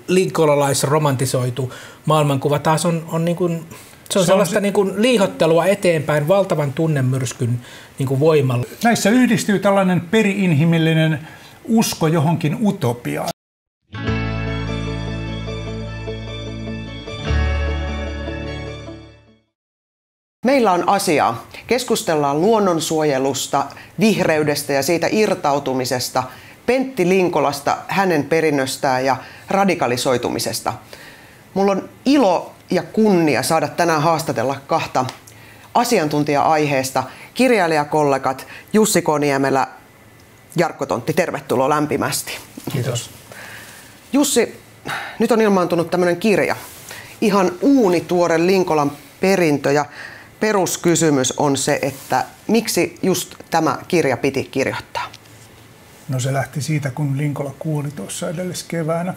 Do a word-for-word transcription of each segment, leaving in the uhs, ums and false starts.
linkolalaisromantisoitu maailmankuva taas on, on niin kuin, se on se sellaista on se, niin kuin liihottelua eteenpäin valtavan tunnemyrskyn niin kuin voimalla. Näissä yhdistyy tällainen peri-inhimillinen usko johonkin utopiaan. Meillä on asiaa. Keskustellaan luonnonsuojelusta, vihreydestä ja siitä irtautumisesta, Pentti Linkolasta, hänen perinnöstään ja radikalisoitumisesta. Mulla on ilo ja kunnia saada tänään haastatella kahta asiantuntija-aiheesta. Kirjailijakollegat Jussi Koniemelä, Jarkko Tontti, tervetuloa lämpimästi. Kiitos. Jussi, nyt on ilmaantunut tämmöinen kirja. Ihan uunituore Linkolan perintö ja peruskysymys on se, että miksi just tämä kirja piti kirjoittaa? No se lähti siitä, kun Linkola kuoli tuossa edelliskeväänä.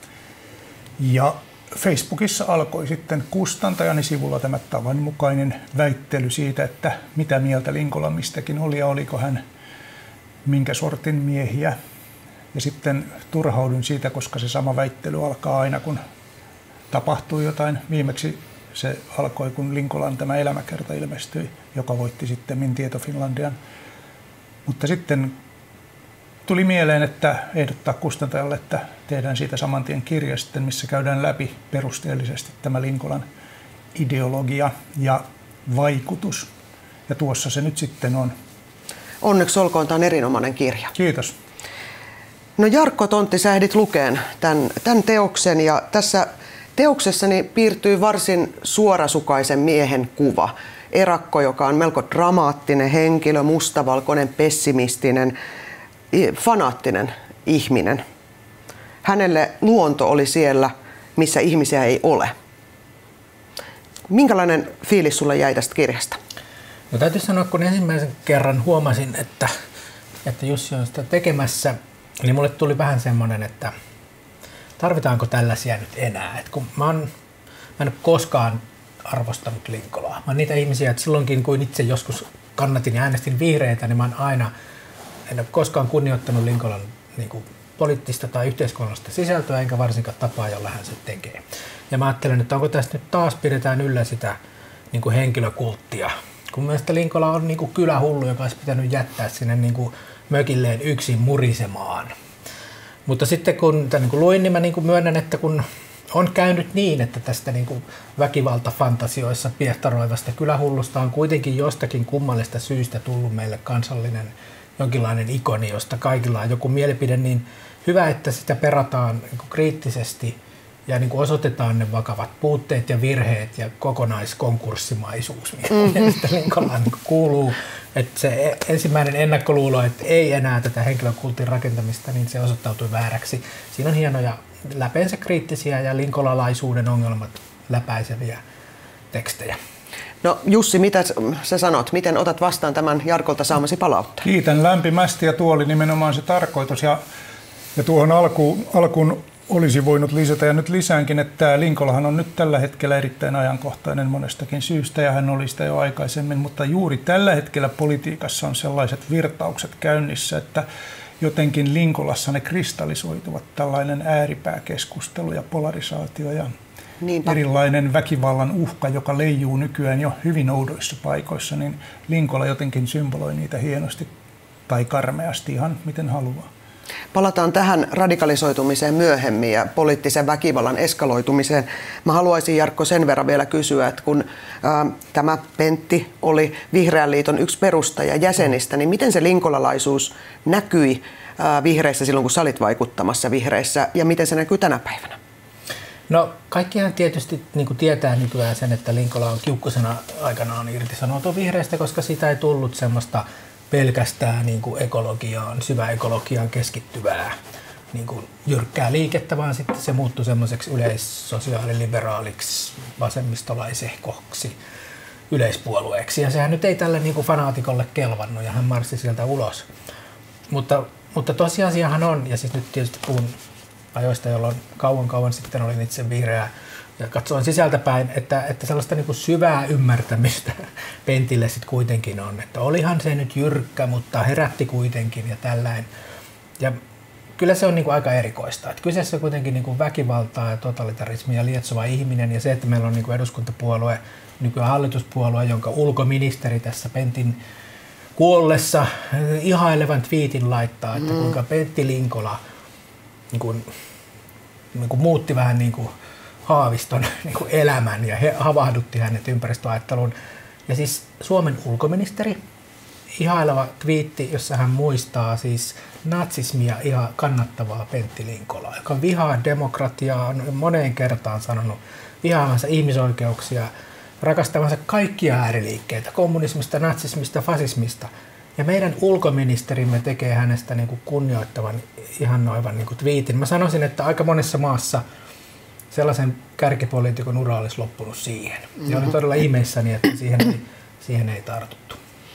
Ja Facebookissa alkoi sitten kustantajani sivulla tämä tavanmukainen väittely siitä, että mitä mieltä Linkola mistäkin oli ja oliko hän minkä sortin miehiä. Ja sitten turhaudun siitä, koska se sama väittely alkaa aina, kun tapahtuu jotain. Viimeksi se alkoi, kun Linkolan tämä elämäkerta ilmestyi, joka voitti sitten Tieto Finlandian. Mutta sitten tuli mieleen, että ehdottaa kustantajalle, että tehdään siitä saman tien kirja sitten, missä käydään läpi perusteellisesti tämä Linkolan ideologia ja vaikutus. Ja tuossa se nyt sitten on. Onneksi olkoon, tämä on erinomainen kirja. Kiitos. No Jarkko Tontti, sä ehdit lukeen tämän, tämän teoksen ja tässä teoksessani piirtyy varsin suorasukaisen miehen kuva. Erakko, joka on melko dramaattinen henkilö, mustavalkoinen, pessimistinen, fanaattinen ihminen. Hänelle luonto oli siellä, missä ihmisiä ei ole. Minkälainen fiilis sulle jäi tästä kirjasta? No täytyy sanoa, kun ensimmäisen kerran huomasin, että, että Jussi on sitä tekemässä, niin mulle tuli vähän semmoinen, että tarvitaanko tällaisia nyt enää? Et kun mä, on, mä en ole koskaan arvostanut Linkolaa. Mä oon niitä ihmisiä, että silloinkin kun itse joskus kannatin ja äänestin vihreitä, niin mä oon aina, en ole koskaan kunnioittanut Linkolan niin kuin poliittista tai yhteiskunnallista sisältöä, enkä varsinkaan tapaa, jolla hän se tekee. Ja mä ajattelen, että onko tässä nyt taas pidetään yllä sitä niin kuin henkilökulttia. Kun mielestäni Linkola on niin kuin kylähullu, joka olisi pitänyt jättää sinne niin kuin mökilleen yksin murisemaan. Mutta sitten kun tämän niin luin, niin mä niin myönnän, että kun on käynyt niin, että tästä niin väkivaltafantasioissa piehtaroivasta kylähullusta on kuitenkin jostakin kummallista syystä tullut meille kansallinen jonkinlainen ikoni, josta kaikilla on joku mielipide, niin hyvä, että sitä perataan niin kriittisesti ja niin osoitetaan ne vakavat puutteet ja virheet ja kokonaiskonkurssimaisuus, mikä mm-hmm. Linkolaan niin kuuluu. Että se ensimmäinen ennakkoluulo, että ei enää tätä henkilökultin rakentamista, niin se osoittautui vääräksi. Siinä on hienoja läpeensä kriittisiä ja linkolalaisuuden ongelmat läpäiseviä tekstejä. No Jussi, mitä sä sanot? Miten otat vastaan tämän Jarkolta saamasi palautteen? Kiitän lämpimästi ja tuo oli nimenomaan se tarkoitus. Ja, ja tuohon alkuun, alkuun olisi voinut lisätä ja nyt lisäänkin, että Linkolahan on nyt tällä hetkellä erittäin ajankohtainen monestakin syystä ja hän oli sitä jo aikaisemmin, mutta juuri tällä hetkellä politiikassa on sellaiset virtaukset käynnissä, että jotenkin Linkolassa ne kristallisoituvat, tällainen ääripääkeskustelu ja polarisaatio ja Niinpä. erilainen väkivallan uhka, joka leijuu nykyään jo hyvin oudoissa paikoissa, niin Linkola jotenkin symboloi niitä hienosti tai karmeasti, ihan miten haluaa. Palataan tähän radikalisoitumiseen myöhemmin ja poliittisen väkivallan eskaloitumiseen. Mä haluaisin, Jarkko, sen verran vielä kysyä, että kun ää, tämä Pentti oli Vihreän liiton yksi perustaja jäsenistä, niin miten se linkolalaisuus näkyi ää, vihreissä silloin, kun sä olit vaikuttamassa vihreissä, ja miten se näkyy tänä päivänä? No kaikkihan tietysti niin kuin tietää nykyään sen, että Linkola on kiukkusena aikanaan irtisanoutu vihreistä, koska siitä ei tullut semmoista pelkästään niin kuin ekologiaan, syväekologiaan keskittyvää niin kuin jyrkkää liikettä, vaan sitten se muuttui semmoiseksi yleissosiaaliliberaaliksi, vasemmistolaisehkoksi yleispuolueeksi. Ja sehän nyt ei tälle niin kuin fanaatikolle kelvannut ja hän marssi sieltä ulos. Mutta, mutta tosiasiahan on, ja siis nyt tietysti puhun ajoista, jolloin kauan kauan sitten olin itse vihreä ja katsoin sisältäpäin, että, että sellaista niin kuin syvää ymmärtämistä Pentille sitten kuitenkin on. Että olihan se nyt jyrkkä, mutta herätti kuitenkin ja tällainen. Ja kyllä se on niin kuin aika erikoista. Että kyseessä on kuitenkin niin kuin väkivaltaa ja totalitarismia lietsova ihminen ja se, että meillä on niin kuin eduskuntapuolue, nykyään hallituspuolue, jonka ulkoministeri tässä Pentin kuollessa ihailevan twiitin laittaa, että kuinka Pentti Linkola niin kuin, niin kuin muutti vähän niin kuin Haaviston niin kuin elämän ja he havahdutti hänet ympäristöajatteluun. Ja siis Suomen ulkoministeri, ihaileva twiitti, jossa hän muistaa siis natsismia ihan kannattavaa Pentti Linkolaa, joka vihaa demokratiaa, on moneen kertaan sanonut vihaavansa ihmisoikeuksia, rakastavansa kaikkia ääriliikkeitä, kommunismista, natsismista, fasismista. Ja meidän ulkoministerimme tekee hänestä niin kuin kunnioittavan, ihannoivan niin kuin twiitin. Mä sanoisin, että aika monessa maassa sellaisen kärkipoliitikon ura olisi loppunut siihen. Mm-hmm. Ja olin todella ihmeissäni, että siihen ei, siihen ei tartuttu.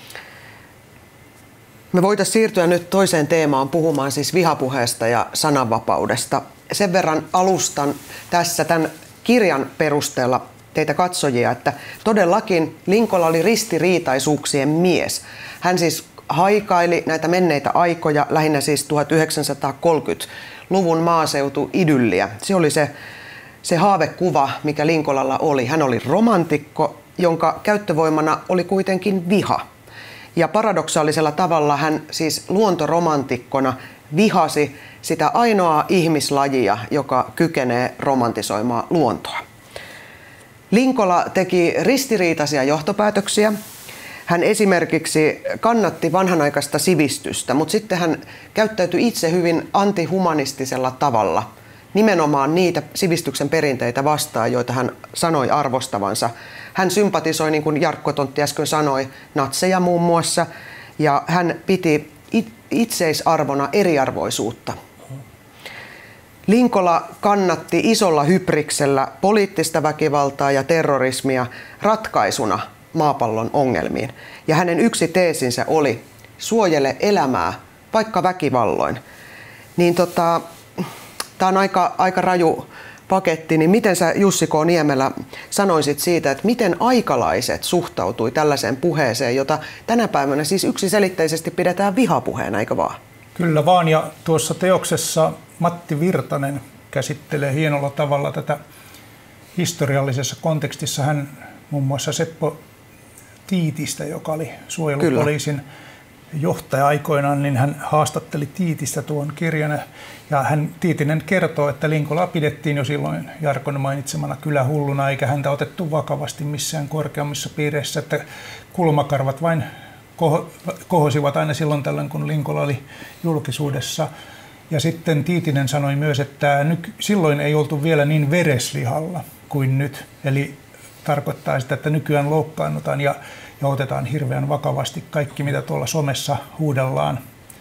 Me voitaisiin siirtyä nyt toiseen teemaan puhumaan siis vihapuheesta ja sananvapaudesta. Sen verran alustan tässä tämän kirjan perusteella teitä katsojia, että todellakin Linkola oli ristiriitaisuuksien mies. Hän siis haikaili näitä menneitä aikoja, lähinnä siis tuhatyhdeksänsataakolmekymmentäluvun maaseutuidylliä. Se oli se, se haavekuva, mikä Linkolalla oli. Hän oli romantikko, jonka käyttövoimana oli kuitenkin viha. Ja paradoksaalisella tavalla hän siis luontoromantikkona vihasi sitä ainoaa ihmislajia, joka kykenee romantisoimaan luontoa. Linkola teki ristiriitaisia johtopäätöksiä. Hän esimerkiksi kannatti vanhanaikaista sivistystä, mutta sitten hän käyttäytyi itse hyvin antihumanistisella tavalla. Nimenomaan niitä sivistyksen perinteitä vastaan, joita hän sanoi arvostavansa. Hän sympatisoi, niin kuin Jarkko Tontti äsken sanoi, natseja muun muassa, ja hän piti itseisarvona eriarvoisuutta. Linkola kannatti isolla hybriksellä poliittista väkivaltaa ja terrorismia ratkaisuna maapallon ongelmiin. Ja hänen yksi teesinsä oli, suojele elämää, vaikka väkivalloin. Niin tota, tämä on aika, aika raju paketti, niin miten sä Jussi K. Niemelä sanoisit siitä, että miten aikalaiset suhtautui tällaiseen puheeseen, jota tänä päivänä siis yksiselitteisesti pidetään vihapuheena, eikö vaan? Kyllä vaan, ja tuossa teoksessa Matti Virtanen käsittelee hienolla tavalla tätä historiallisessa kontekstissa. Hän muun muassa Seppo Tiitistä, joka oli suojelupoliisin Kyllä. johtaja aikoinaan, niin hän haastatteli Tiitistä tuon kirjan. Ja hän, Tiitinen kertoo, että Linkolaa pidettiin jo silloin Jarkon mainitsemana kylähulluna, eikä häntä otettu vakavasti missään korkeammissa piireissä, että kulmakarvat vain kohosivat aina silloin tällöin, kun Linkola oli julkisuudessa. Ja sitten Tiitinen sanoi myös, että nyky- silloin ei oltu vielä niin vereslihalla kuin nyt. Eli tarkoittaa sitä, että nykyään loukkaannutaan ja, ja otetaan hirveän vakavasti kaikki, mitä tuolla somessa huudellaan.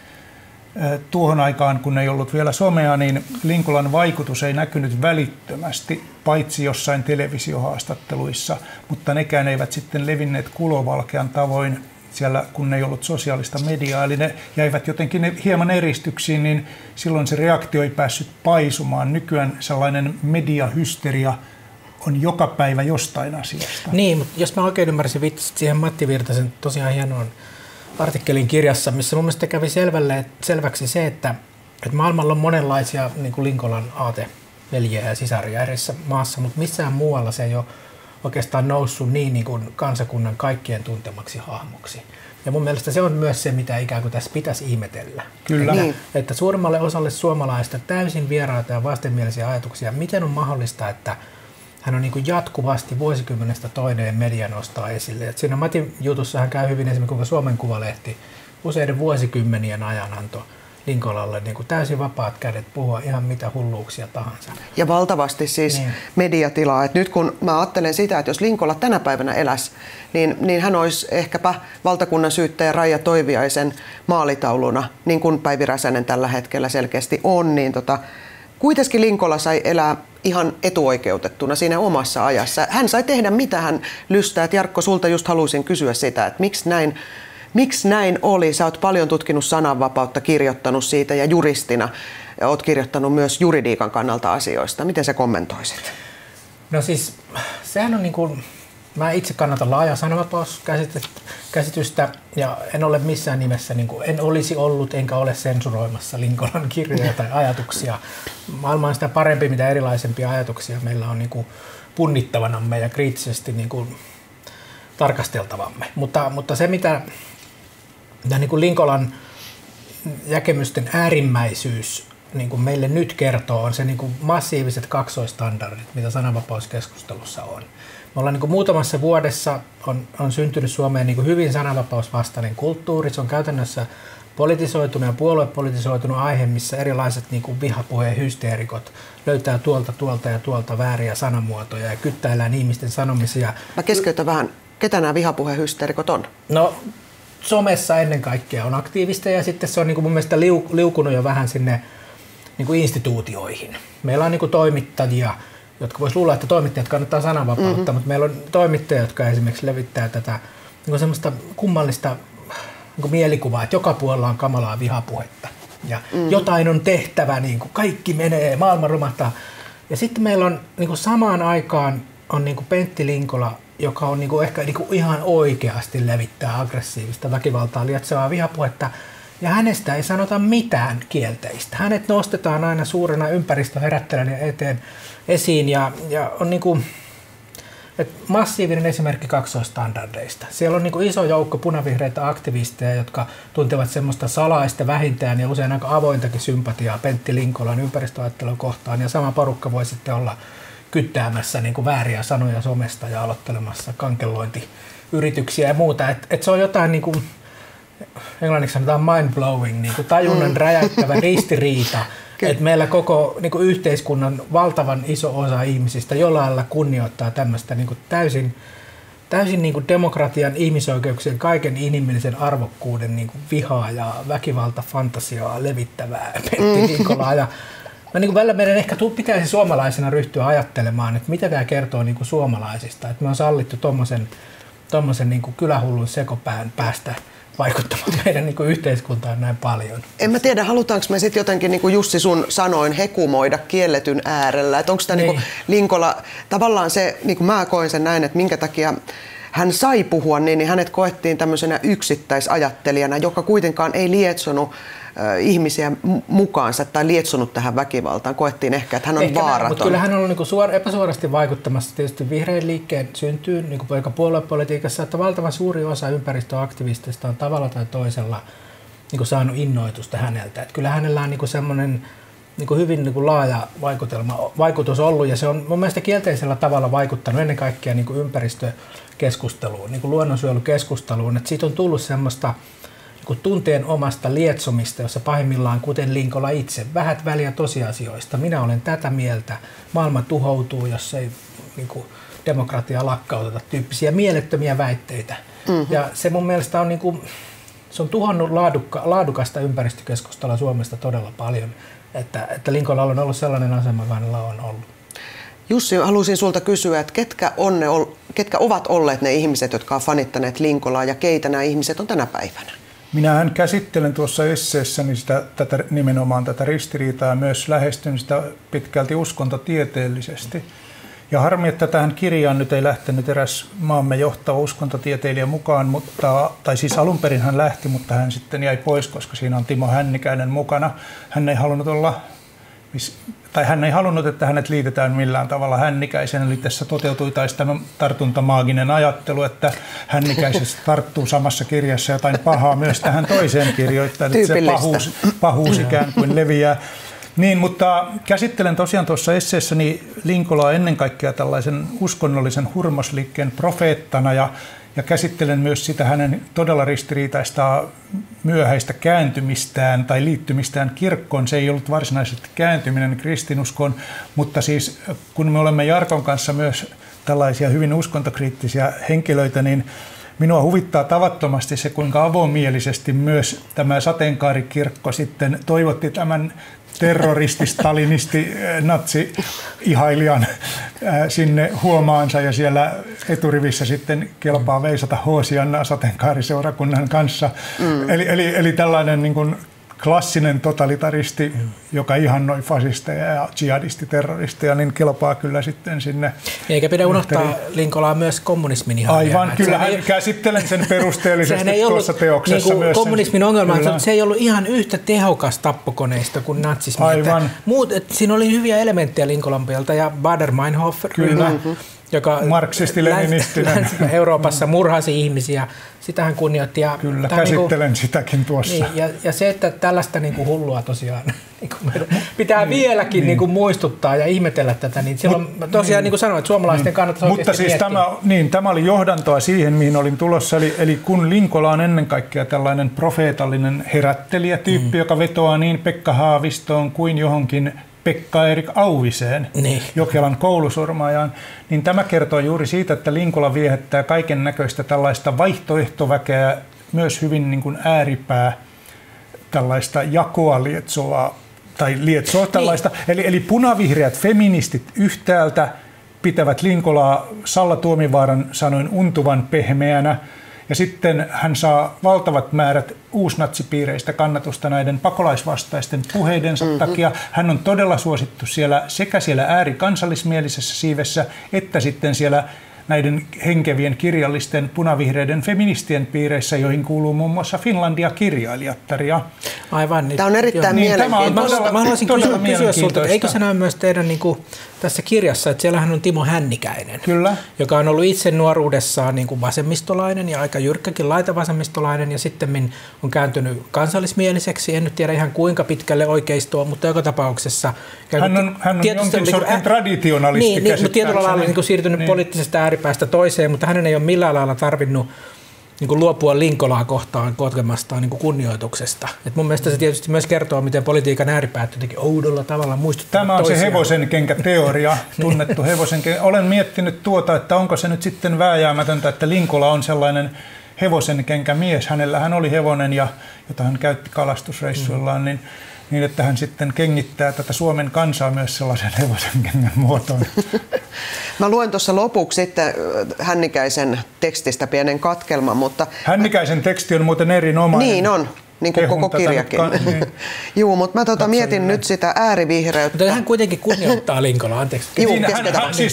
Tuohon aikaan, kun ei ollut vielä somea, niin Linkolan vaikutus ei näkynyt välittömästi, paitsi jossain televisiohaastatteluissa, mutta nekään eivät sitten levinneet kulovalkean tavoin siellä, kun ei ollut sosiaalista mediaa, eli ne jäivät jotenkin hieman eristyksiin, niin silloin se reaktio ei päässyt paisumaan. Nykyään sellainen mediahysteria on joka päivä jostain asiasta. Niin, mutta jos mä oikein ymmärsin, viittasit siihen Matti Virtasen tosiaan hienoon artikkelin kirjassa, missä mun mielestä kävi selvälle, selväksi se, että, että maailmalla on monenlaisia niin kuin Linkolan aateveljiä ja sisaria erissä maassa, mutta missään muualla se ei ole oikeastaan noussut niin, niin kuin kansakunnan kaikkien tuntemaksi hahmoksi. Ja mun mielestä se on myös se, mitä ikään kuin tässä pitäisi ihmetellä. Kyllä. Että, että suurimmalle osalle suomalaista täysin vieraita ja vastenmielisiä ajatuksia, miten on mahdollista, että hän on niin kuin jatkuvasti vuosikymmenestä toinen media nostaa esille. Et siinä Matin jutussa hän käy hyvin esimerkiksi, kuinka Suomen Kuvalehti useiden vuosikymmenien ajan antoi Linkolalle niin kuin täysin vapaat kädet puhua ihan mitä hulluuksia tahansa. Ja valtavasti siis niin. mediatilaa. Et nyt kun mä ajattelen sitä, että jos Linkola tänä päivänä eläisi, niin, niin hän olisi ehkäpä valtakunnan syyttäjä Raija Toiviaisen maalitauluna, niin kuin Päivi Räsänen tällä hetkellä selkeästi on. Niin tota, kuitenkin Linkola sai elää ihan etuoikeutettuna siinä omassa ajassa. Hän sai tehdä mitä hän lystää. Et Jarkko, sulta just halusin kysyä sitä, että miksi näin Miksi näin oli? Sä oot paljon tutkinut sananvapautta, kirjoittanut siitä ja juristina ja oot kirjoittanut myös juridiikan kannalta asioista. Miten sä kommentoisit? No siis, sehän on niin kuin, mä itse kannatan laajaa sananvapauskäsitettä käsitystä ja en ole missään nimessä, niin kuin, en olisi ollut enkä ole sensuroimassa Linkolan kirjoja tai ajatuksia. Maailma on sitä parempi, mitä erilaisempia ajatuksia meillä on niin kuin punnittavanamme ja kriittisesti niin kuin tarkasteltavamme. Mutta, mutta se, mitä, mitä niin kuin Linkolan näkemysten äärimmäisyys niin kuin meille nyt kertoo, on se niin kuin massiiviset kaksoistandardit, mitä sananvapauskeskustelussa on. Me ollaan niin kuin muutamassa vuodessa on, on syntynyt Suomeen niin kuin hyvin sananvapausvastainen kulttuuri. Se on käytännössä politisoitunut ja puoluepolitisoitunut aihe, missä erilaiset niin kuin vihapuheen hysteerikot löytää tuolta, tuolta ja tuolta vääriä sanamuotoja ja kyttäillään ihmisten sanomisia. Mä keskeytän vähän. Ketä nämä vihapuheen hysteerikot on? No, somessa ennen kaikkea on aktiivista ja sitten se on niin kuin mun mielestä liu, liukunut jo vähän sinne niin kuin instituutioihin. Meillä on niin kuin toimittajia, jotka vois luulla, että toimittajat kannattaa sananvapautta, mm-hmm. mutta meillä on toimittajia, jotka esimerkiksi levittää tätä niin kuin semmoista kummallista niin kuin mielikuvaa, että joka puolella on kamalaa vihapuhetta ja mm-hmm. jotain on tehtävä, niin kuin kaikki menee, maailma romahtaa. Ja sitten meillä on niin kuin samaan aikaan on niin kuin Pentti Linkola, joka on niin kuin ehkä niin kuin ihan oikeasti levittää aggressiivista väkivaltaa lietsevaa vihapuhetta. Ja hänestä ei sanota mitään kielteistä. Hänet nostetaan aina suurena ympäristöherättelijänä eteen esiin ja, ja on niin kuin, massiivinen esimerkki kaksoistandardeista. Siellä on niin kuin iso joukko punavihreitä aktivisteja, jotka tuntevat semmoista salaista vähintään ja usein aika avointakin sympatiaa Pentti Linkolan ympäristöajattelua kohtaan. Ja sama porukka voi sitten olla kyttäämässä niin kuin vääriä sanoja somesta ja aloittelemassa kankelointiyrityksiä ja muuta. Et, et se on jotain, niin kuin, englanniksi sanotaan mind-blowing, niin kuin tajunnan räjäyttävä ristiriita. Että meillä koko niin kuin yhteiskunnan valtavan iso osa ihmisistä jollain lailla kunnioittaa tämmöistä niin kuin täysin, täysin niin kuin demokratian, ihmisoikeuksien, kaiken inhimillisen arvokkuuden niin kuin vihaa ja väkivalta, fantasiaa levittävää Pentti Linkolaa. Ja mä niin kuin välillä meidän ehkä pitäisi suomalaisena ryhtyä ajattelemaan, että mitä tämä kertoo niin kuin suomalaisista. Että me on sallittu tommosen, tommosen niin kuin kylähullun sekopään päästä vaikuttamaan meidän niin kuin yhteiskuntaan näin paljon. En mä tiedä, halutaanko me sitten jotenkin, niin kuin Jussi sun sanoin, hekumoida kielletyn äärellä. Että onko tämä niin. niin Linkola, tavallaan se, niin kuin mä koen sen näin, että minkä takia hän sai puhua niin, niin hänet koettiin tämmöisenä yksittäisajattelijana, joka kuitenkaan ei lietsonut äh, ihmisiä mukaansa tai lietsonut tähän väkivaltaan. Koettiin ehkä, että hän on ehkä vaaraton. Mutta kyllä hän on ollut niinku suor, epäsuorasti vaikuttamassa tietysti vihreän liikkeen syntyyn, niin kuin puoluepolitiikassa, että valtavan suuri osa ympäristöaktivisteista on tavalla tai toisella niinku saanut innoitusta häneltä. Et kyllä hänellä on niinku semmoinen niinku hyvin niinku laaja vaikutelma, vaikutus ollut ja se on mun mielestä kielteisellä tavalla vaikuttanut ennen kaikkea niinku ympäristökeskusteluun, niinku luonnonsuojelukeskusteluun. Et siitä on tullut semmoista niinku tunteen omasta lietsomista, jossa pahimmillaan, kuten Linkola itse, vähät väliä tosiasioista. Minä olen tätä mieltä, maailma tuhoutuu, jos ei niinku demokratia lakkauteta, tyyppisiä mielettömiä väitteitä. Mm-hmm. Ja se mun mielestä on, niinku, se on tuhannut laadukka, laadukasta ympäristökeskustelua Suomesta todella paljon. Että, että Linkolalla on ollut sellainen asema, joka hänellä on ollut. Jussi, haluaisin sulta kysyä, että ketkä, on ne, ketkä ovat olleet ne ihmiset, jotka ovat fanittaneet Linkolaa ja keitä nämä ihmiset on tänä päivänä? Minähän käsittelen tuossa esseessäni sitä, tätä, nimenomaan tätä ristiriitaa ja myös lähestyn sitä pitkälti uskontotieteellisesti. Ja harmi, että tähän kirjaan nyt ei lähtenyt eräs maamme johtava uskontotieteilijä mukaan, mutta, tai siis alun perin hän lähti, mutta hän sitten jäi pois, koska siinä on Timo Hännikäinen mukana. Hän ei halunnut olla, tai hän ei halunnut, että hänet liitetään millään tavalla Hännikäisen, eli tässä toteutui taisi tämä tartuntamaaginen ajattelu, että Hännikäisestä tarttuu samassa kirjassa jotain pahaa myös tähän toiseen kirjoittajaan, että se pahuus, pahuus ikään kuin leviää. Niin, mutta käsittelen tosiaan tuossa esseessäni Linkolaa ennen kaikkea tällaisen uskonnollisen hurmosliikkeen profeettana ja, ja käsittelen myös sitä hänen todella ristiriitaista myöhäistä kääntymistään tai liittymistään kirkkoon. Se ei ollut varsinaisesti kääntyminen kristinuskoon, mutta siis kun me olemme Jarkon kanssa myös tällaisia hyvin uskontokriittisiä henkilöitä, niin minua huvittaa tavattomasti se, kuinka avomielisesti myös tämä sateenkaarikirkko sitten toivotti tämän terroristi, stalinisti, natsi-ihailijan sinne huomaansa ja siellä eturivissä sitten kelpaa veisata Hoosiannaa sateenkaariseurakunnan kanssa. Mm. Eli, eli, eli tällainen niin kuin klassinen totalitaristi, mm. joka ihannoi fasisteja ja jihadistiterroristeja, niin kelpaa kyllä sitten sinne. Eikä pidä unohtaa Linkolaa myös kommunismin ihan. Aivan, kyllä hän ei, käsittelen sen perusteellisesti tuossa teoksessa niin myös. Kommunismin ongelma on, että se ei ollut ihan yhtä tehokas tappokoneisto kuin natsismi. Aivan. Muut, että siinä oli hyviä elementtejä Linkolan puolelta ja Baader-Meinhof, kyllä. joka marksisti-leninistinen Euroopassa murhasi ihmisiä. Sitä hän kunnioitti. Ja kyllä, käsittelen niin kuin, sitäkin tuossa. Niin, ja, ja se, että tällaista niin kuin hullua tosiaan niin kuin pitää niin, vieläkin niin. Niin kuin muistuttaa ja ihmetellä tätä, niin silloin Mut, tosiaan niin, niin kuin sanoin, että suomalaisten niin, kannattaisi mutta siis tämä, niin, tämä oli johdantoa siihen, mihin olin tulossa, eli, eli kun Linkola on ennen kaikkea tällainen profeetallinen herättelijätyyppi, mm. joka vetoaa niin Pekka Haavistoon kuin johonkin Pekka-Erik Auviseen, niin. Jokelan koulusurmaajaan, niin tämä kertoo juuri siitä, että Linkola viehättää kaiken näköistä tällaista vaihtoehtoväkeä, myös hyvin niin kuin ääripää, tällaista jakoa lietsovaa, tai lietsoa tällaista. Niin. Eli, eli punavihreät feministit yhtäältä pitävät Linkolaa Salla Tuomivaaran sanoin untuvan pehmeänä, ja sitten hän saa valtavat määrät uusnatsipiireistä kannatusta näiden pakolaisvastaisten puheidensa mm-hmm. takia. Hän on todella suosittu siellä sekä siellä äärikansallismielisessä siivessä, että sitten siellä näiden henkevien kirjallisten punavihreiden feministien piireissä, joihin kuuluu muun muassa Finlandia-kirjailijattaria. Aivan. Niin, tämä on erittäin niin, mielenkiintoista. Mä haluaisin kysyä, kysyä sulta, eikö se näy myös teidän niin kuin, tässä kirjassa, että siellähän on Timo Hännikäinen, Kyllä. joka on ollut itse nuoruudessaan niin kuin vasemmistolainen ja aika jyrkkäkin laitavasemmistolainen ja sitten on kääntynyt kansallismieliseksi. En nyt tiedä ihan kuinka pitkälle oikeistoa, mutta joka tapauksessa. Hän on, hän on jonkin sortin ä- traditionalisti niin, niin, mutta tietyllä lailla niin kuin siirtynyt niin. poliittisesta ääripäästä toiseen, mutta hänen ei ole millään lailla tarvinnut niin kuin luopua Linkolaa kohtaan kokemastaan niin kuin kunnioituksesta. Et mun mielestä se tietysti myös kertoo, miten politiikan ääripäät jotenkin oudolla tavalla muistuttavat Tämä on toisiaan. se hevosenkenkäteoria, tunnettu hevosenkenkä. Olen miettinyt tuota, että onko se nyt sitten vääjäämätöntä, että Linkola on sellainen hevosenkenkämies. Hänellähän oli hevonen, ja, jota hän käytti kalastusreissuillaan, mm. niin niin että hän sitten kengittää tätä Suomen kansaa myös sellaisen hevosenkengän muotoon. Mä luen tuossa lopuksi sitten Hännikäisen tekstistä pienen katkelman, mutta... Hännikäisen teksti on muuten erinomainen. Niin on, niin kuin koko kirjakin. Niin. Juu, mutta mä tota mietin nyt sitä äärivihreää. Mutta hän kuitenkin kunnioittaa Linkolaa, anteeksi. Juu, Siinä, hän, hän siis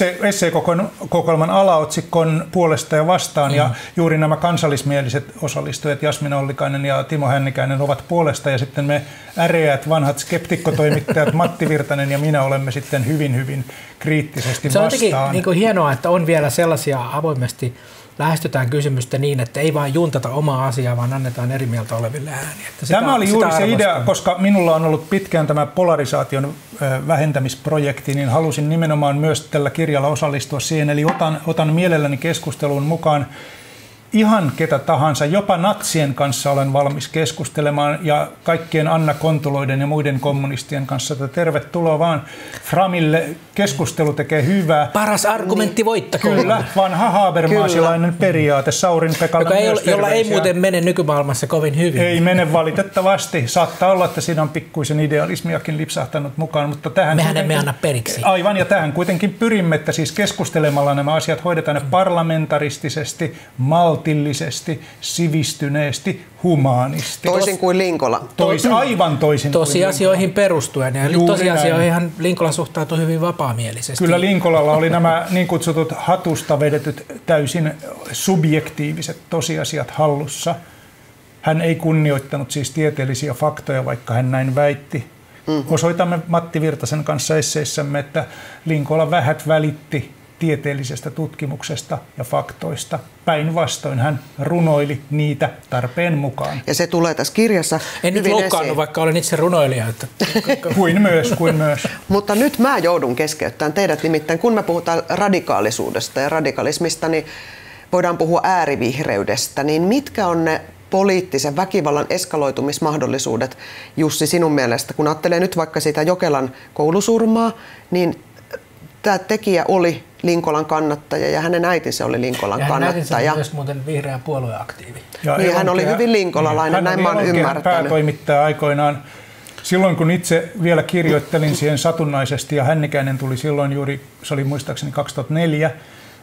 esseekokoelman alaotsikon puolesta ja vastaan, mm. ja juuri nämä kansallismieliset osallistujat, Jasmin Ollikainen ja Timo Hännikäinen, ovat puolesta, ja sitten me äreät vanhat skeptikkotoimittajat Matti Virtanen ja minä olemme sitten hyvin, hyvin kriittisesti vastaan. Se on jotenkin niin kuin hienoa, että on vielä sellaisia avoimesti lähestytään kysymystä niin, että ei vain juntata omaa asiaa, vaan annetaan eri mieltä oleville ääniä. Sitä, tämä oli juuri se arvostan. idea, koska minulla on ollut pitkään tämä polarisaation vähentämisprojekti, niin halusin nimenomaan myös tällä kirjalla osallistua siihen, eli otan, otan mielelläni keskusteluun mukaan ihan ketä tahansa, jopa natsien kanssa olen valmis keskustelemaan ja kaikkien Anna Kontuloiden ja muiden kommunistien kanssa. Tervetuloa vaan Framille. Keskustelu tekee hyvää. Paras argumentti voittakoon. Kyllä, vanha habermasilainen periaate. Saurin Pekalle ei ole, jolla ei muuten mene nykymaailmassa kovin hyvin. Ei mene valitettavasti. Saattaa olla, että siinä on pikkuisen idealismiakin lipsahtanut mukaan, mutta tähän... Mehän emme anna periksi. Aivan, ja tähän kuitenkin pyrimme, että siis keskustelemalla nämä asiat hoidetaan ne parlamentaristisesti, maltillisesti, sivistyneesti, humaanisti. Toisin kuin Linkola. Tois, aivan toisin Tosiasioihin perustuen. Ja tosiasioihin Linkola suhtautui hyvin vapaamielisesti. Kyllä Linkolalla oli nämä niin kutsutut hatusta vedetyt täysin subjektiiviset tosiasiat hallussa. Hän ei kunnioittanut siis tieteellisiä faktoja, vaikka hän näin väitti. Mm-hmm. Osoitamme Matti Virtasen kanssa esseissämme, että Linkola vähät välitti tieteellisestä tutkimuksesta ja faktoista. Päinvastoin hän runoili niitä tarpeen mukaan. Ja se tulee tässä kirjassa. En nyt loukkaannut, vaikka olen itse runoilija. Että... kuin myös, kuin myös. Mutta nyt mä joudun keskeyttämään teidät, nimittäin kun me puhutaan radikaalisuudesta ja radikalismista, niin voidaan puhua äärivihreydestä. Niin mitkä on ne poliittisen väkivallan eskaloitumismahdollisuudet, Jussi, sinun mielestä? Kun ajattelee nyt vaikka sitä Jokelan koulusurmaa, niin tämä tekijä oli Linkolan kannattaja ja hänen äitinsä oli Linkolan ja kannattaja. Ja hänen äitinsä oli myös muuten vihreä puolueaktiivi. Ja niin, hän oli hyvin linkolalainen, hän näin mä oon ymmärtänyt. Päätoimittaja aikoinaan. Silloin kun itse vielä kirjoittelin siihen satunnaisesti ja Hännikäinen tuli silloin juuri, se oli muistaakseni kaksituhattaneljä,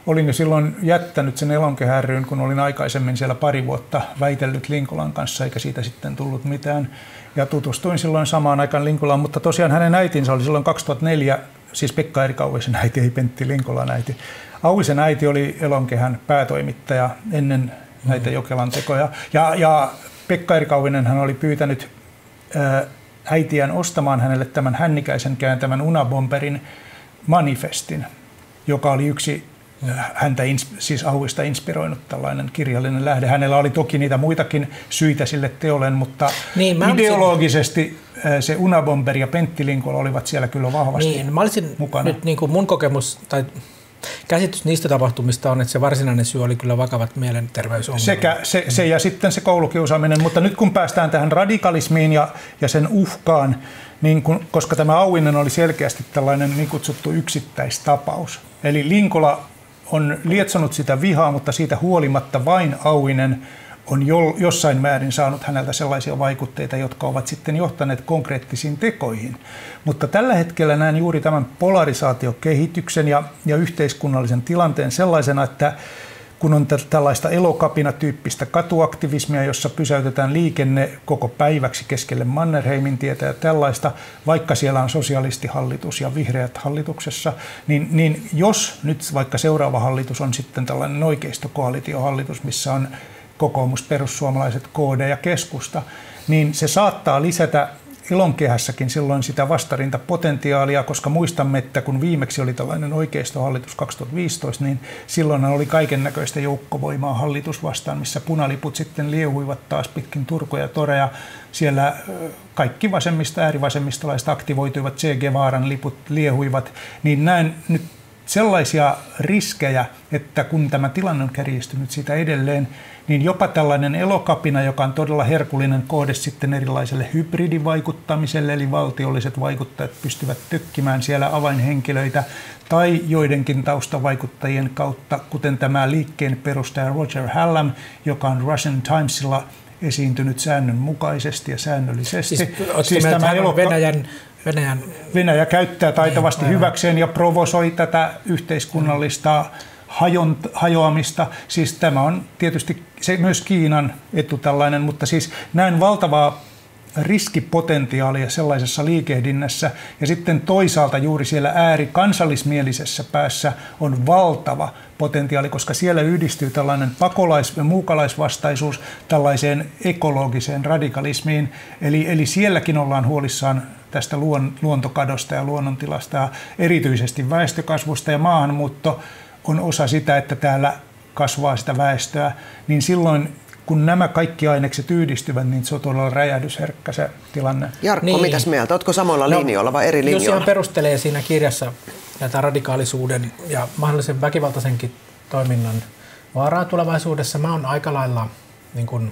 olin jo silloin jättänyt sen Elonkehä ry:n, kun olin aikaisemmin siellä pari vuotta väitellyt Linkolan kanssa, eikä siitä sitten tullut mitään. Ja tutustuin silloin samaan aikaan Linkolaan, mutta tosiaan hänen äitinsä oli silloin kaksituhattaneljä, siis Pekka Erik Auvisen äiti, ei Pentti Linkolan äiti. Auvisen äiti oli Elonkehän päätoimittaja ennen näitä Jokelan tekoja. Ja, ja Pekka Erik Auvinen hän oli pyytänyt ää, äitiään ostamaan hänelle tämän Hännikäisen kääntämän Unabomberin manifestin, joka oli yksi häntä, siis Auvista inspiroinut tällainen kirjallinen lähde. Hänellä oli toki niitä muitakin syitä sille teolleen, mutta niin, ideologisesti olisin... se Unabomber ja Pentti Linkola olivat siellä kyllä vahvasti niin, mä olisin mukana. Nyt niin kuin mun kokemus tai käsitys niistä tapahtumista on, että se varsinainen syy oli kyllä vakavat mielenterveysongelmat. Sekä se, se ja sitten se koulukiusaaminen, mutta nyt kun päästään tähän radikalismiin ja, ja sen uhkaan, niin kun, koska tämä Auvinen oli selkeästi tällainen niin kutsuttu yksittäistapaus. Eli Linkola on lietsonut sitä vihaa, mutta siitä huolimatta vain Auvinen on jo, jossain määrin saanut häneltä sellaisia vaikutteita, jotka ovat sitten johtaneet konkreettisiin tekoihin. Mutta tällä hetkellä näen juuri tämän polarisaatiokehityksen ja, ja yhteiskunnallisen tilanteen sellaisena, että kun on tällaista elokapinatyyppistä katuaktivismia, jossa pysäytetään liikenne koko päiväksi keskelle Mannerheimin tietä ja tällaista, vaikka siellä on sosialistihallitus ja vihreät hallituksessa, niin, niin jos nyt vaikka seuraava hallitus on sitten tällainen oikeistokoalitiohallitus, missä on kokoomus, perussuomalaiset, K D ja keskusta, niin se saattaa lisätä Elonkehässäkin silloin sitä vastarintapotentiaalia, koska muistamme, että kun viimeksi oli tällainen oikeistohallitus kaksituhattaviisitoista, niin silloin oli kaiken näköistä joukkovoimaa hallitus vastaan, missä punaliput sitten liehuivat taas pitkin Turkuja ja toreja. Siellä kaikki vasemmista, äärivasemmistolaiset aktivoituivat, Che Guevaran liput liehuivat, niin näen nyt sellaisia riskejä, että kun tämä tilanne on kärjistynyt siitä edelleen, niin jopa tällainen elokapina, joka on todella herkullinen kohde sitten erilaiselle hybridivaikuttamiselle, eli valtiolliset vaikuttajat pystyvät tökkimään siellä avainhenkilöitä, tai joidenkin taustavaikuttajien kautta, kuten tämä liikkeen perustaja Roger Hallam, joka on Russian Timesilla esiintynyt säännönmukaisesti ja säännöllisesti. Siis, siis tämä elokka- Venäjän Venäjän... Venäjä käyttää taitavasti niin, hyväkseen ja provosoi tätä yhteiskunnallista hajon, hajoamista. Siis tämä on tietysti se myös Kiinan etu tällainen, mutta siis näen valtavaa riskipotentiaalia sellaisessa liikehdinnässä. Ja sitten toisaalta juuri siellä äärikansallismielisessä päässä on valtava potentiaali, koska siellä yhdistyy tällainen pakolais- ja muukalaisvastaisuus tällaiseen ekologiseen radikalismiin. Eli, eli sielläkin ollaan huolissaan tästä luon, luontokadosta ja luonnontilasta ja erityisesti väestökasvusta, ja maahanmuutto on osa sitä, että täällä kasvaa sitä väestöä, niin silloin kun nämä kaikki ainekset yhdistyvät, niin se on todella räjähdysherkkä se tilanne. Jarkko, niin. Mitäs mieltä? Oletko samalla no, linjoilla vai eri linjoilla? Jos ihan perustelee siinä kirjassa näitä radikaalisuuden ja mahdollisen väkivaltaisenkin toiminnan vaaraa tulevaisuudessa, mä oon aika lailla, niin kun,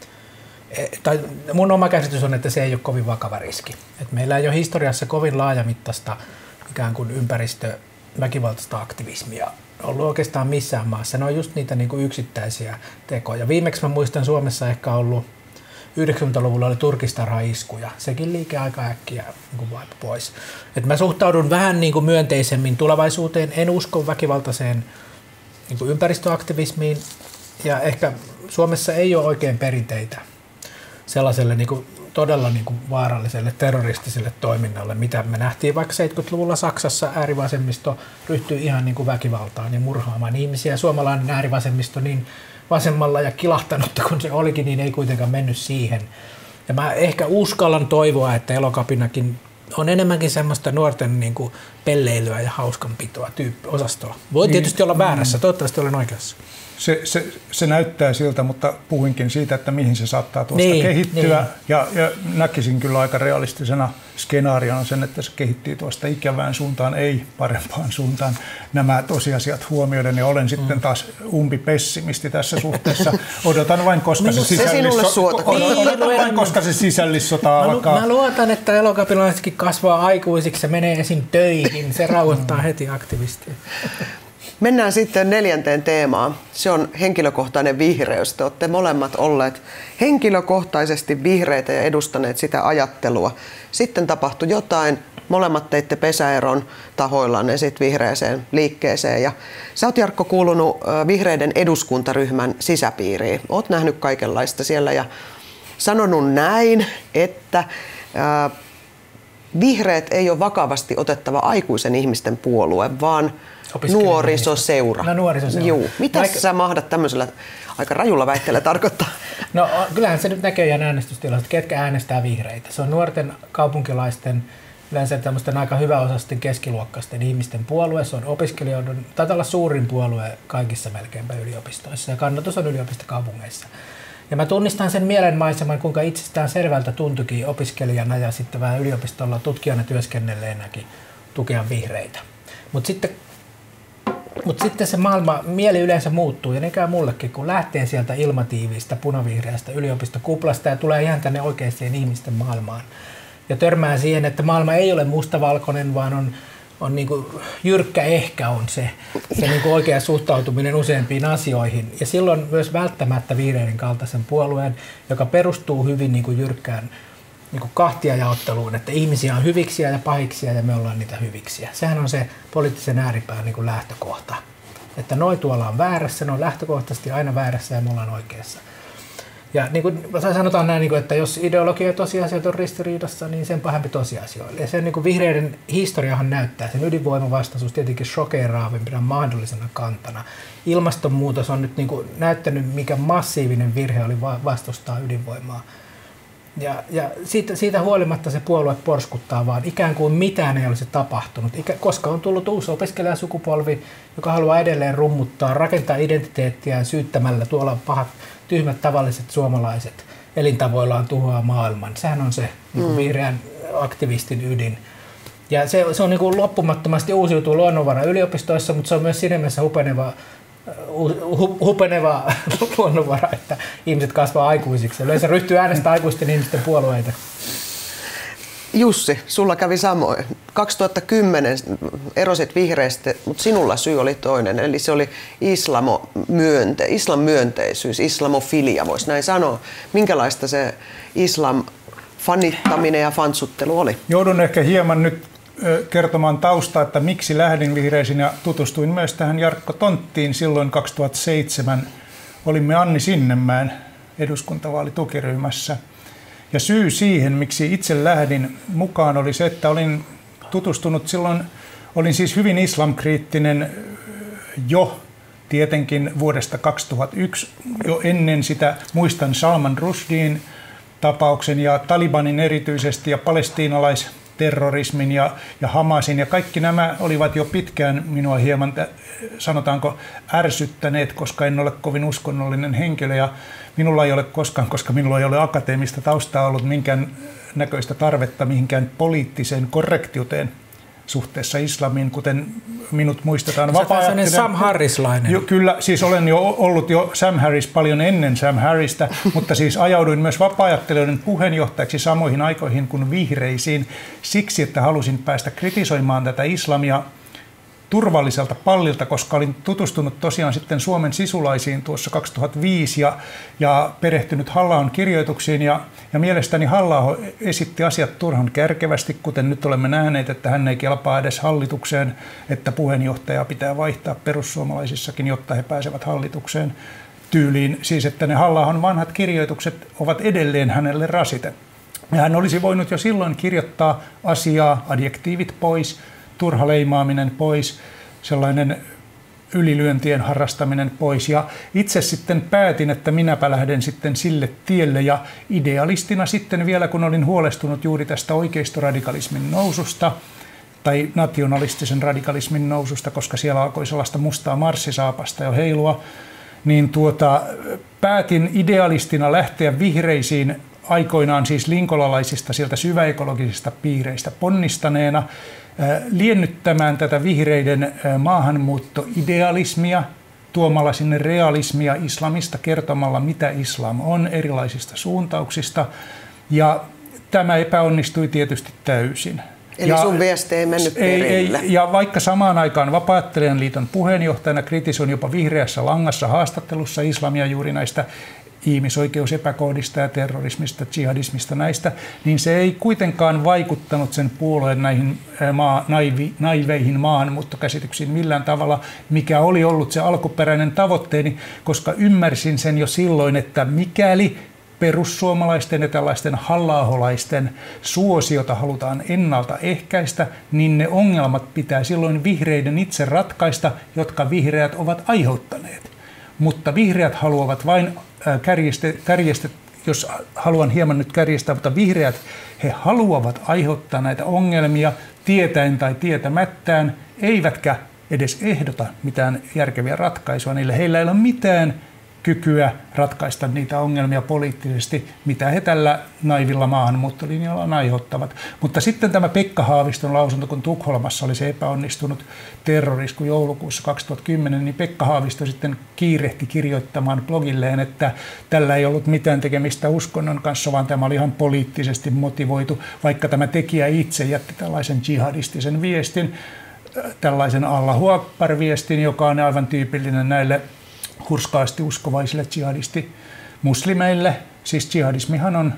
tai mun oma käsitys on, että se ei ole kovin vakava riski. Et meillä ei ole historiassa kovin laajamittaista ikään kuin ympäristöväkivaltaista aktivismia ollut oikeastaan missään maassa. Ne on just niitä niin kuin yksittäisiä tekoja. Viimeksi mä muistan Suomessa ehkä ollut yhdeksänkymmentäluvulla oli turkistarhaiskuja. Sekin liike aika äkkiä niin vaipui pois. Et mä suhtaudun vähän niin kuin myönteisemmin tulevaisuuteen. En usko väkivaltaiseen niin kuin ympäristöaktivismiin. Ja ehkä Suomessa ei ole oikein perinteitä sellaiselle niin kuin todella niin kuin vaaralliselle terroristiselle toiminnalle, mitä me nähtiin vaikka seitsemänkymmentäluvulla Saksassa. Äärivasemmisto ryhtyi ihan niin kuin väkivaltaan ja murhaamaan ihmisiä. Suomalainen äärivasemmisto niin vasemmalla ja kilahtanutta kun se olikin, niin ei kuitenkaan mennyt siihen. Ja mä ehkä uskallan toivoa, että Elokapinakin on enemmänkin semmoista nuorten niin kuin pelleilyä ja hauskanpitoa tyyppi osastoa. Voi niin, tietysti olla väärässä, toivottavasti olen oikeassa. Se, se, se näyttää siltä, mutta puhuinkin siitä, että mihin se saattaa tuosta niin, kehittyä. Niin. Ja, ja näkisin kyllä aika realistisena skenaariona sen, että se kehittyy tuosta ikävään suuntaan, ei parempaan suuntaan. Nämä tosiasiat huomioiden, ja olen mm. sitten taas umpipessimisti tässä suhteessa. Odotan vain, koska se, sisällisso- odotan vain, koska se sisällissota alkaa. Mä luotan, että elokapinalaisetkin kasvaa aikuisiksi ja menee esim. Töihin. Se rauhoittaa heti aktivistia. Mennään sitten neljänteen teemaan. Se on henkilökohtainen vihreys. Te olette molemmat olleet henkilökohtaisesti vihreitä ja edustaneet sitä ajattelua. Sitten tapahtui jotain, Molemmat teitte pesäeron tahoillanne sit vihreäseen liikkeeseen. Ja sä oot, Jarkko, kuulunut vihreiden eduskuntaryhmän sisäpiiriin. Oot nähnyt kaikenlaista siellä ja sanonut näin, että ää, vihreät ei ole vakavasti otettava aikuisen ihmisten puolue, vaan nuorisoseura. No, nuorisoseura. Juu. Mitä Vaikka... sä mahdat tämmöisellä aika rajulla väitteellä tarkoittaa? No kyllähän se nyt näkee ihan äänestystilastosta, ketkä äänestää vihreitä. Se on nuorten kaupunkilaisten, yleensä tämmöisten aika hyväosaisten keskiluokkaisten ihmisten puolue. Se on opiskelijoiden, taitaa olla suurin puolue kaikissa melkeinpä yliopistoissa ja kannatus on yliopistokaupungeissa. Ja mä tunnistan sen mielenmaiseman, kuinka itsestään selvältä tuntuikin opiskelijana ja sitten vähän yliopistolla tutkijana työskennelleenäkin tukea vihreitä. Mutta sitten, mut sitten se maailma, mieli yleensä muuttuu ja ne käy mullekin, kun lähtee sieltä ilmatiivistä punavihreästä yliopistokuplasta ja tulee ihan tänne oikeaan ihmisten maailmaan. Ja törmää siihen, että maailma ei ole mustavalkoinen, vaan on on niin kuin jyrkkä ehkä on se, se niin kuin oikea suhtautuminen useampiin asioihin. Ja silloin myös välttämättä vihreiden kaltaisen puolueen, joka perustuu hyvin niin kuin jyrkkään niin kuin kahtiajaotteluun, että ihmisiä on hyviksiä ja pahiksia ja me ollaan niitä hyviksiä. Sehän on se poliittisen ääripään niin kuin lähtökohta. Että noi tuolla on väärässä, ne on lähtökohtaisesti aina väärässä ja me ollaan oikeassa. Ja niin kuin sanotaan näin, että jos ideologia ja tosiasiat on ristiriidassa, niin sen pahempi tosiasioille. Ja sen niin kuin vihreiden historiahan näyttää, sen ydinvoimavastaisuus tietenkin shokeeraavimpina mahdollisena kantana. Ilmastonmuutos on nyt niin kuin näyttänyt, mikä massiivinen virhe oli vastustaa ydinvoimaa. Ja, ja siitä, siitä huolimatta se puolue porskuttaa vaan, ikään kuin mitään ei olisi tapahtunut, Ikä, koska on tullut uusi opiskelijasukupolvi, joka haluaa edelleen rummuttaa, rakentaa identiteettiään syyttämällä tuolla pahat, tyhmät tavalliset suomalaiset elintavoillaan tuhoaa maailman. Sehän on se mm. niin vihreän aktivistin ydin. Ja se, se on niin kuin loppumattomasti uusiutuu luonnonvara yliopistoissa, mutta se on myös siinä mielessä hupeneva, hu, hupeneva luonnonvara, että ihmiset kasvaa aikuisiksi. Yleensä ryhtyy äänestämään aikuisten ihmisten puolueita. Jussi, sulla kävi samoin. kaksituhattakymmenen erosit vihreistä, mutta sinulla syy oli toinen, eli se oli islamomyönte, islamyönteisyys, islamofilia, voisi näin sanoa. Minkälaista se islam fanittaminen ja fansuttelu oli? Joudun ehkä hieman nyt kertomaan taustaa, että miksi lähdin vihreisiin ja tutustuin myös tähän Jarkko Tonttiin. Silloin kaksituhattaseitsemän olimme Anni Sinnemäen eduskuntavaalitukiryhmässä. Ja syy siihen, miksi itse lähdin mukaan, oli se, että olin tutustunut silloin, olin siis hyvin islamkriittinen jo tietenkin vuodesta kaksituhattayksi. Jo ennen sitä muistan Salman Rushdien tapauksen ja Talibanin erityisesti ja palestiinalaisterrorismin ja, ja Hamasin. Ja kaikki nämä olivat jo pitkään minua hieman, sanotaanko, ärsyttäneet, koska en ole kovin uskonnollinen henkilö. Ja minulla ei ole koskaan, koska minulla ei ole akateemista taustaa ollut minkään näköistä tarvetta mihinkään poliittiseen korrektiuteen suhteessa islamiin, kuten minut muistetaan. Vapaa-ajattelijan... Sam Harrislainen. Jo, kyllä, siis olen jo ollut jo Sam Harris paljon ennen Sam Harrista, mutta siis ajauduin myös vapaa-ajattelijoiden puheenjohtajaksi samoihin aikoihin kuin vihreisiin siksi, että halusin päästä kritisoimaan tätä islamia turvalliselta pallilta, koska olin tutustunut tosiaan sitten Suomen sisulaisiin tuossa kaksituhattaviisi ja, ja perehtynyt Halla-ahon kirjoituksiin ja, ja mielestäni Halla-aho esitti asiat turhan kärkevästi, kuten nyt olemme nähneet, että hän ei kelpaa edes hallitukseen, että puheenjohtaja pitää vaihtaa perussuomalaisissakin, jotta he pääsevät hallitukseen tyyliin. Siis että ne Halla-ahon vanhat kirjoitukset ovat edelleen hänelle rasite. Ja hän olisi voinut jo silloin kirjoittaa asiaa, adjektiivit pois, turha leimaaminen pois, sellainen ylilyöntien harrastaminen pois. Ja itse sitten päätin, että minäpä lähden sitten sille tielle ja idealistina sitten vielä, kun olin huolestunut juuri tästä oikeistoradikalismin noususta tai nationalistisen radikalismin noususta, koska siellä alkoi sellaista mustaa marssisaapasta jo heilua, niin tuota, päätin idealistina lähteä vihreisiin aikoinaan siis linkolalaisista sieltä syväekologisista piireistä ponnistaneena, liennyttämään tätä vihreiden maahanmuuttoidealismia, tuomalla sinne realismia islamista, kertomalla mitä islam on erilaisista suuntauksista. Ja tämä epäonnistui tietysti täysin. Eli ja sun viesti ei mennyt perille. Ei, ja vaikka samaan aikaan Vapaa-ajattelijan liiton puheenjohtajana kritisoin jopa Vihreässä langassa haastattelussa islamia juuri näistä ihmisoikeusepäkohdista ja terrorismista, jihadismista näistä, niin se ei kuitenkaan vaikuttanut sen puolueen näihin maa, naivi, naiveihin maahanmuuttokäsityksiin millään tavalla, mikä oli ollut se alkuperäinen tavoitteeni, koska ymmärsin sen jo silloin, että mikäli perussuomalaisten ja tällaisten halla-aholaisten suosiota halutaan ennaltaehkäistä, niin ne ongelmat pitää silloin vihreiden itse ratkaista, jotka vihreät ovat aiheuttaneet. Mutta vihreät haluavat vain kärjeste, kärjeste, jos haluan hieman nyt kärjestää, mutta vihreät, he haluavat aiheuttaa näitä ongelmia tietäen tai tietämättään, eivätkä edes ehdota mitään järkeviä ratkaisuja. Niille heillä ei ole mitään kykyä ratkaista niitä ongelmia poliittisesti, mitä he tällä naivilla maahanmuuttolinjalla aiheuttavat. Mutta sitten tämä Pekka Haaviston lausunto, kun Tukholmassa oli se epäonnistunut terrorisku joulukuussa kaksituhattakymmenen, niin Pekka Haavisto sitten kiirehti kirjoittamaan blogilleen, että tällä ei ollut mitään tekemistä uskonnon kanssa, vaan tämä oli ihan poliittisesti motivoitu, vaikka tämä tekijä itse jätti tällaisen jihadistisen viestin, tällaisen Allahu Akbar-viestin, joka on aivan tyypillinen näille hurskaasti uskovaisille jihadisti-muslimeille. Siis jihadismihan on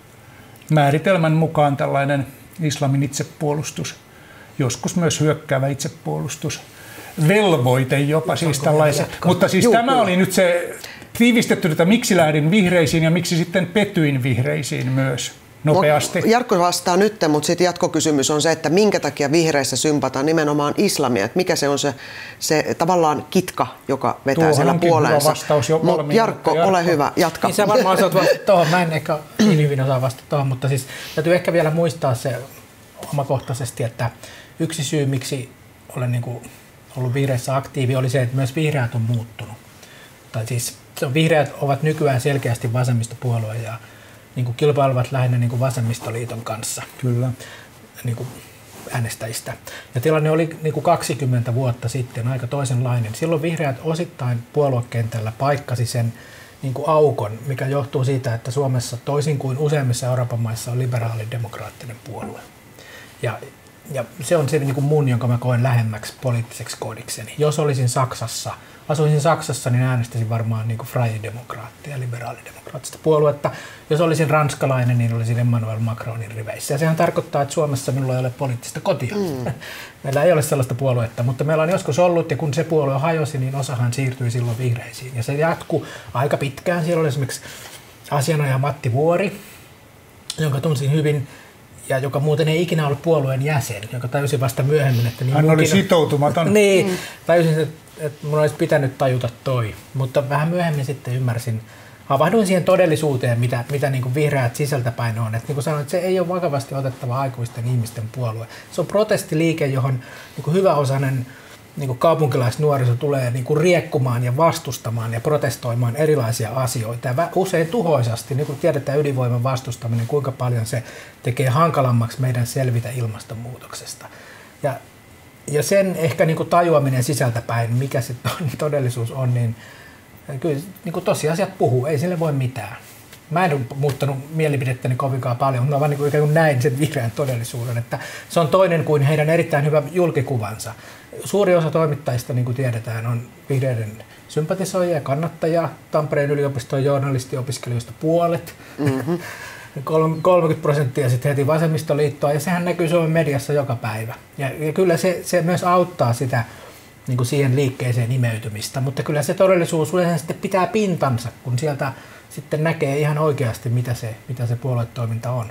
määritelmän mukaan tällainen islamin itsepuolustus, joskus myös hyökkäävä itsepuolustus, velvoite jopa siis tällaisen. Mutta siis Juu, tämä kyllä. oli nyt se tiivistetty, että miksi lähdin vihreisiin ja miksi sitten petyin vihreisiin myös nopeasti. Jarkko vastaa nyt, mutta sitten jatkokysymys on se, että minkä takia vihreissä sympataan nimenomaan islamia, että mikä se on se, se tavallaan kitka, joka vetää Tuohon siellä puoleensa. Mutta Jarkko, Jarkko, ole hyvä, jatka. Niin sä varmaan osaat vastata tuohon, mä en ehkä niin hyvin osaa vastata tuohon, mutta siis täytyy ehkä vielä muistaa se omakohtaisesti, että yksi syy, miksi olen niin kuin ollut vihreissä aktiivi, oli se, että myös vihreät on muuttunut. Tai siis vihreät ovat nykyään selkeästi vasemmistopuolue ja niin kuin kilpailevat lähinnä niin kuin vasemmistoliiton kanssa. Kyllä. Niin kuin äänestäjistä. Ja tilanne oli niin kuin kaksikymmentä vuotta sitten aika toisenlainen. Silloin vihreät osittain puoluekentällä paikkasi sen niin kuin aukon, mikä johtuu siitä, että Suomessa toisin kuin useimmissa Euroopan maissa on liberaalidemokraattinen puolue. Ja, ja se on se niin kuin mun, jonka mä koen lähemmäksi poliittiseksi kodikseni. Jos olisin Saksassa, asuisin Saksassa, niin äänestäisin varmaan niin kuin freidemokraattia, liberaalidemokraattista puoluetta. Jos olisin ranskalainen, niin olisin Emmanuel Macronin riveissä. Ja sehän tarkoittaa, että Suomessa minulla ei ole poliittista kotia. Mm. Meillä ei ole sellaista puoluetta, mutta meillä on joskus ollut, ja kun se puolue hajosi, niin osahan siirtyi silloin vihreisiin. Ja se jatkui aika pitkään. Siellä oli esimerkiksi asianajaja Matti Vuori, jonka tunsin hyvin, ja joka muuten ei ikinä ollut puolueen jäsen, joka tajusi vasta myöhemmin, että... Niin Hän oli sitoutumaton. Niin, mm. tajusin, että, että mun olisi pitänyt tajuta toi. Mutta vähän myöhemmin sitten ymmärsin, havahduin siihen todellisuuteen, mitä, mitä niin kuin vihreät sisältäpäin on. Että niin kuin sanoin, että se ei ole vakavasti otettava aikuisten ihmisten puolue. Se on protestiliike, johon niin kuin hyväosainen niin kuin kaupunkilaisnuoriso tulee niin kuin riekkumaan ja vastustamaan ja protestoimaan erilaisia asioita. Ja usein tuhoisasti, niin kuin tiedetään ydinvoiman vastustaminen, kuinka paljon se tekee hankalammaksi meidän selvitä ilmastonmuutoksesta. Ja, ja sen ehkä niin kuin tajuaminen sisältäpäin, mikä se todellisuus on, niin kyllä niin kuin tosiasiat puhuu, ei sille voi mitään. Mä en ole muuttanut mielipidettäni kovinkaan paljon, mutta mä vaan niin kuin ikään kuin näin sen vihreän todellisuuden, että se on toinen kuin heidän erittäin hyvä julkikuvansa. Suuri osa toimittajista, niin kuin tiedetään, on vihreiden sympatisoijia ja kannattajia. Tampereen yliopiston journalistiopiskelijoista puolet, mm-hmm. kolmekymmentä prosenttia sitten heti vasemmistoliittoa, ja sehän näkyy Suomen mediassa joka päivä. Ja, ja kyllä se, se myös auttaa sitä niin kuin siihen liikkeeseen imeytymistä, mutta kyllä se todellisuus yleensä sitten pitää pintansa, kun sieltä sitten näkee ihan oikeasti, mitä se, mitä se puoluetoiminta on.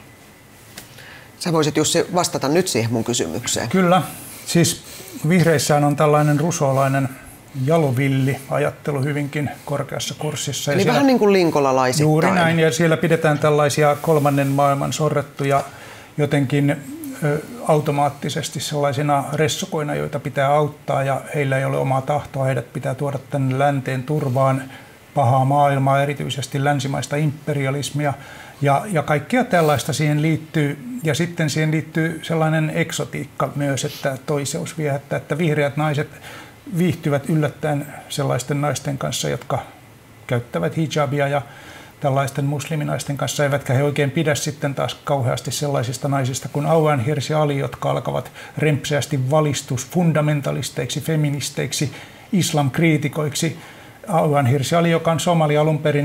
Sä voisit, Jussi, vastata nyt siihen mun kysymykseen. Kyllä. Siis vihreissään on tällainen rusolainen jalovilli-ajattelu hyvinkin korkeassa kurssissa. Eli vähän niin kuin linkolalaisittain. Juuri näin, ja siellä pidetään tällaisia kolmannen maailman sorrettuja jotenkin ö, automaattisesti sellaisina ressukoina, joita pitää auttaa, ja heillä ei ole omaa tahtoa, heidät pitää tuoda tänne länteen turvaan pahaa maailmaa, erityisesti länsimaista imperialismia, ja, ja kaikkea tällaista siihen liittyy. Ja sitten siihen liittyy sellainen eksotiikka myös, että toiseus viehättää, että vihreät naiset viihtyvät yllättäen sellaisten naisten kanssa, jotka käyttävät hijabia, ja tällaisten musliminaisten kanssa, eivätkä he oikein pidä sitten taas kauheasti sellaisista naisista kuin Auan Hirsi Ali, jotka alkavat rempseästi valistus fundamentalisteiksi, feministeiksi, islamkriitikoiksi. Auan Hirsi Ali, joka on somali alun perin, niin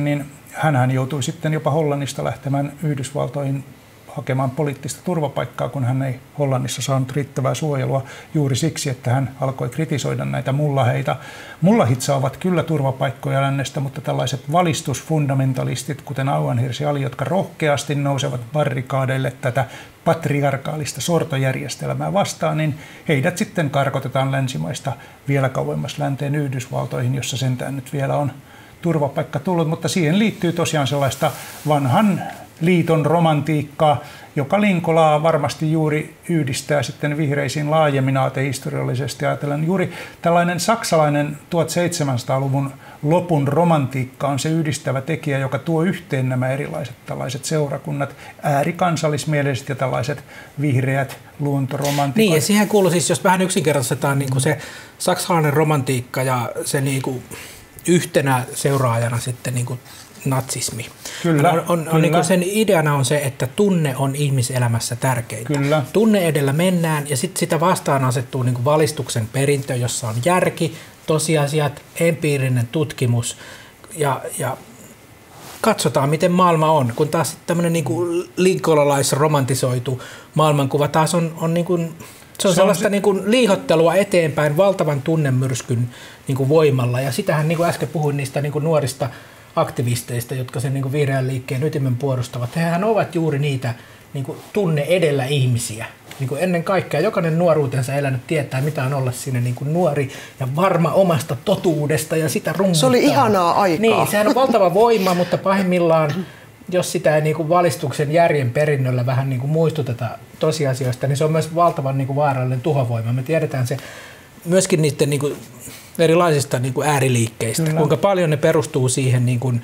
hänhän joutui sitten jopa Hollannista lähtemään Yhdysvaltoihin hakemaan poliittista turvapaikkaa, kun hän ei Hollannissa saanut riittävää suojelua juuri siksi, että hän alkoi kritisoida näitä mullaheita. Mullahit saavat kyllä turvapaikkoja lännestä, mutta tällaiset valistusfundamentalistit, kuten Auanhirsi Ali, jotka rohkeasti nousevat barrikaadeille tätä patriarkaalista sortojärjestelmää vastaan, niin heidät sitten karkotetaan länsimaista vielä kauemmas länteen Yhdysvaltoihin, jossa sentään nyt vielä on turvapaikka tullut, mutta siihen liittyy tosiaan sellaista vanhan liiton romantiikkaa, joka Linkolaa varmasti juuri yhdistää sitten vihreisiin laajemmin aatehistoriallisesti ajatellen. Juuri tällainen saksalainen tuhatseitsemänsataaluvun lopun romantiikka on se yhdistävä tekijä, joka tuo yhteen nämä erilaiset tällaiset seurakunnat, äärikansallismieliset ja tällaiset vihreät luontoromantikot. Niin, ja siihen kuuluu siis, jos vähän yksinkertaistetaan niin kuin se saksalainen romantiikka ja se niin kuin yhtenä seuraajana sitten niin kuin natsismi. Kyllä, on, on, kyllä. on niin kuin sen ideana on se, että tunne on ihmiselämässä tärkeintä. Kyllä. Tunne edellä mennään ja sitten sitä vastaan asettuu niin kuin valistuksen perintö, jossa on järki, tosiasiat, empiirinen tutkimus ja, ja katsotaan, miten maailma on. Kun taas tämmöinen niin kuin lincolnalaisromantisoitu maailmankuva taas on, on niin kuin se on se sellaista on se... niin kuin liihottelua eteenpäin valtavan tunnemyrskyn niin kuin voimalla. Ja sitähän niin kuin äsken puhuin niistä niin kuin nuorista aktivisteista, jotka sen niin kuin vihreän liikkeen ytimen puolustavat. Hehän ovat juuri niitä niin kuin tunne edellä ihmisiä. Niin kuin ennen kaikkea jokainen nuoruutensa elänyt tietää, mitä on olla siinä niin kuin nuori ja varma omasta totuudesta ja sitä rummuttaa. Se oli ihanaa aikaa. Niin, sehän on valtava voima, mutta pahimmillaan jos sitä ei niin kuin valistuksen järjen perinnöllä vähän niin kuin muistuteta tosiasioista, niin se on myös valtavan niin kuin vaarallinen tuhovoima. Me tiedetään se myöskin niiden niin kuin erilaisista niin kuin ääriliikkeistä, Kyllä. kuinka paljon ne perustuu siihen niin kuin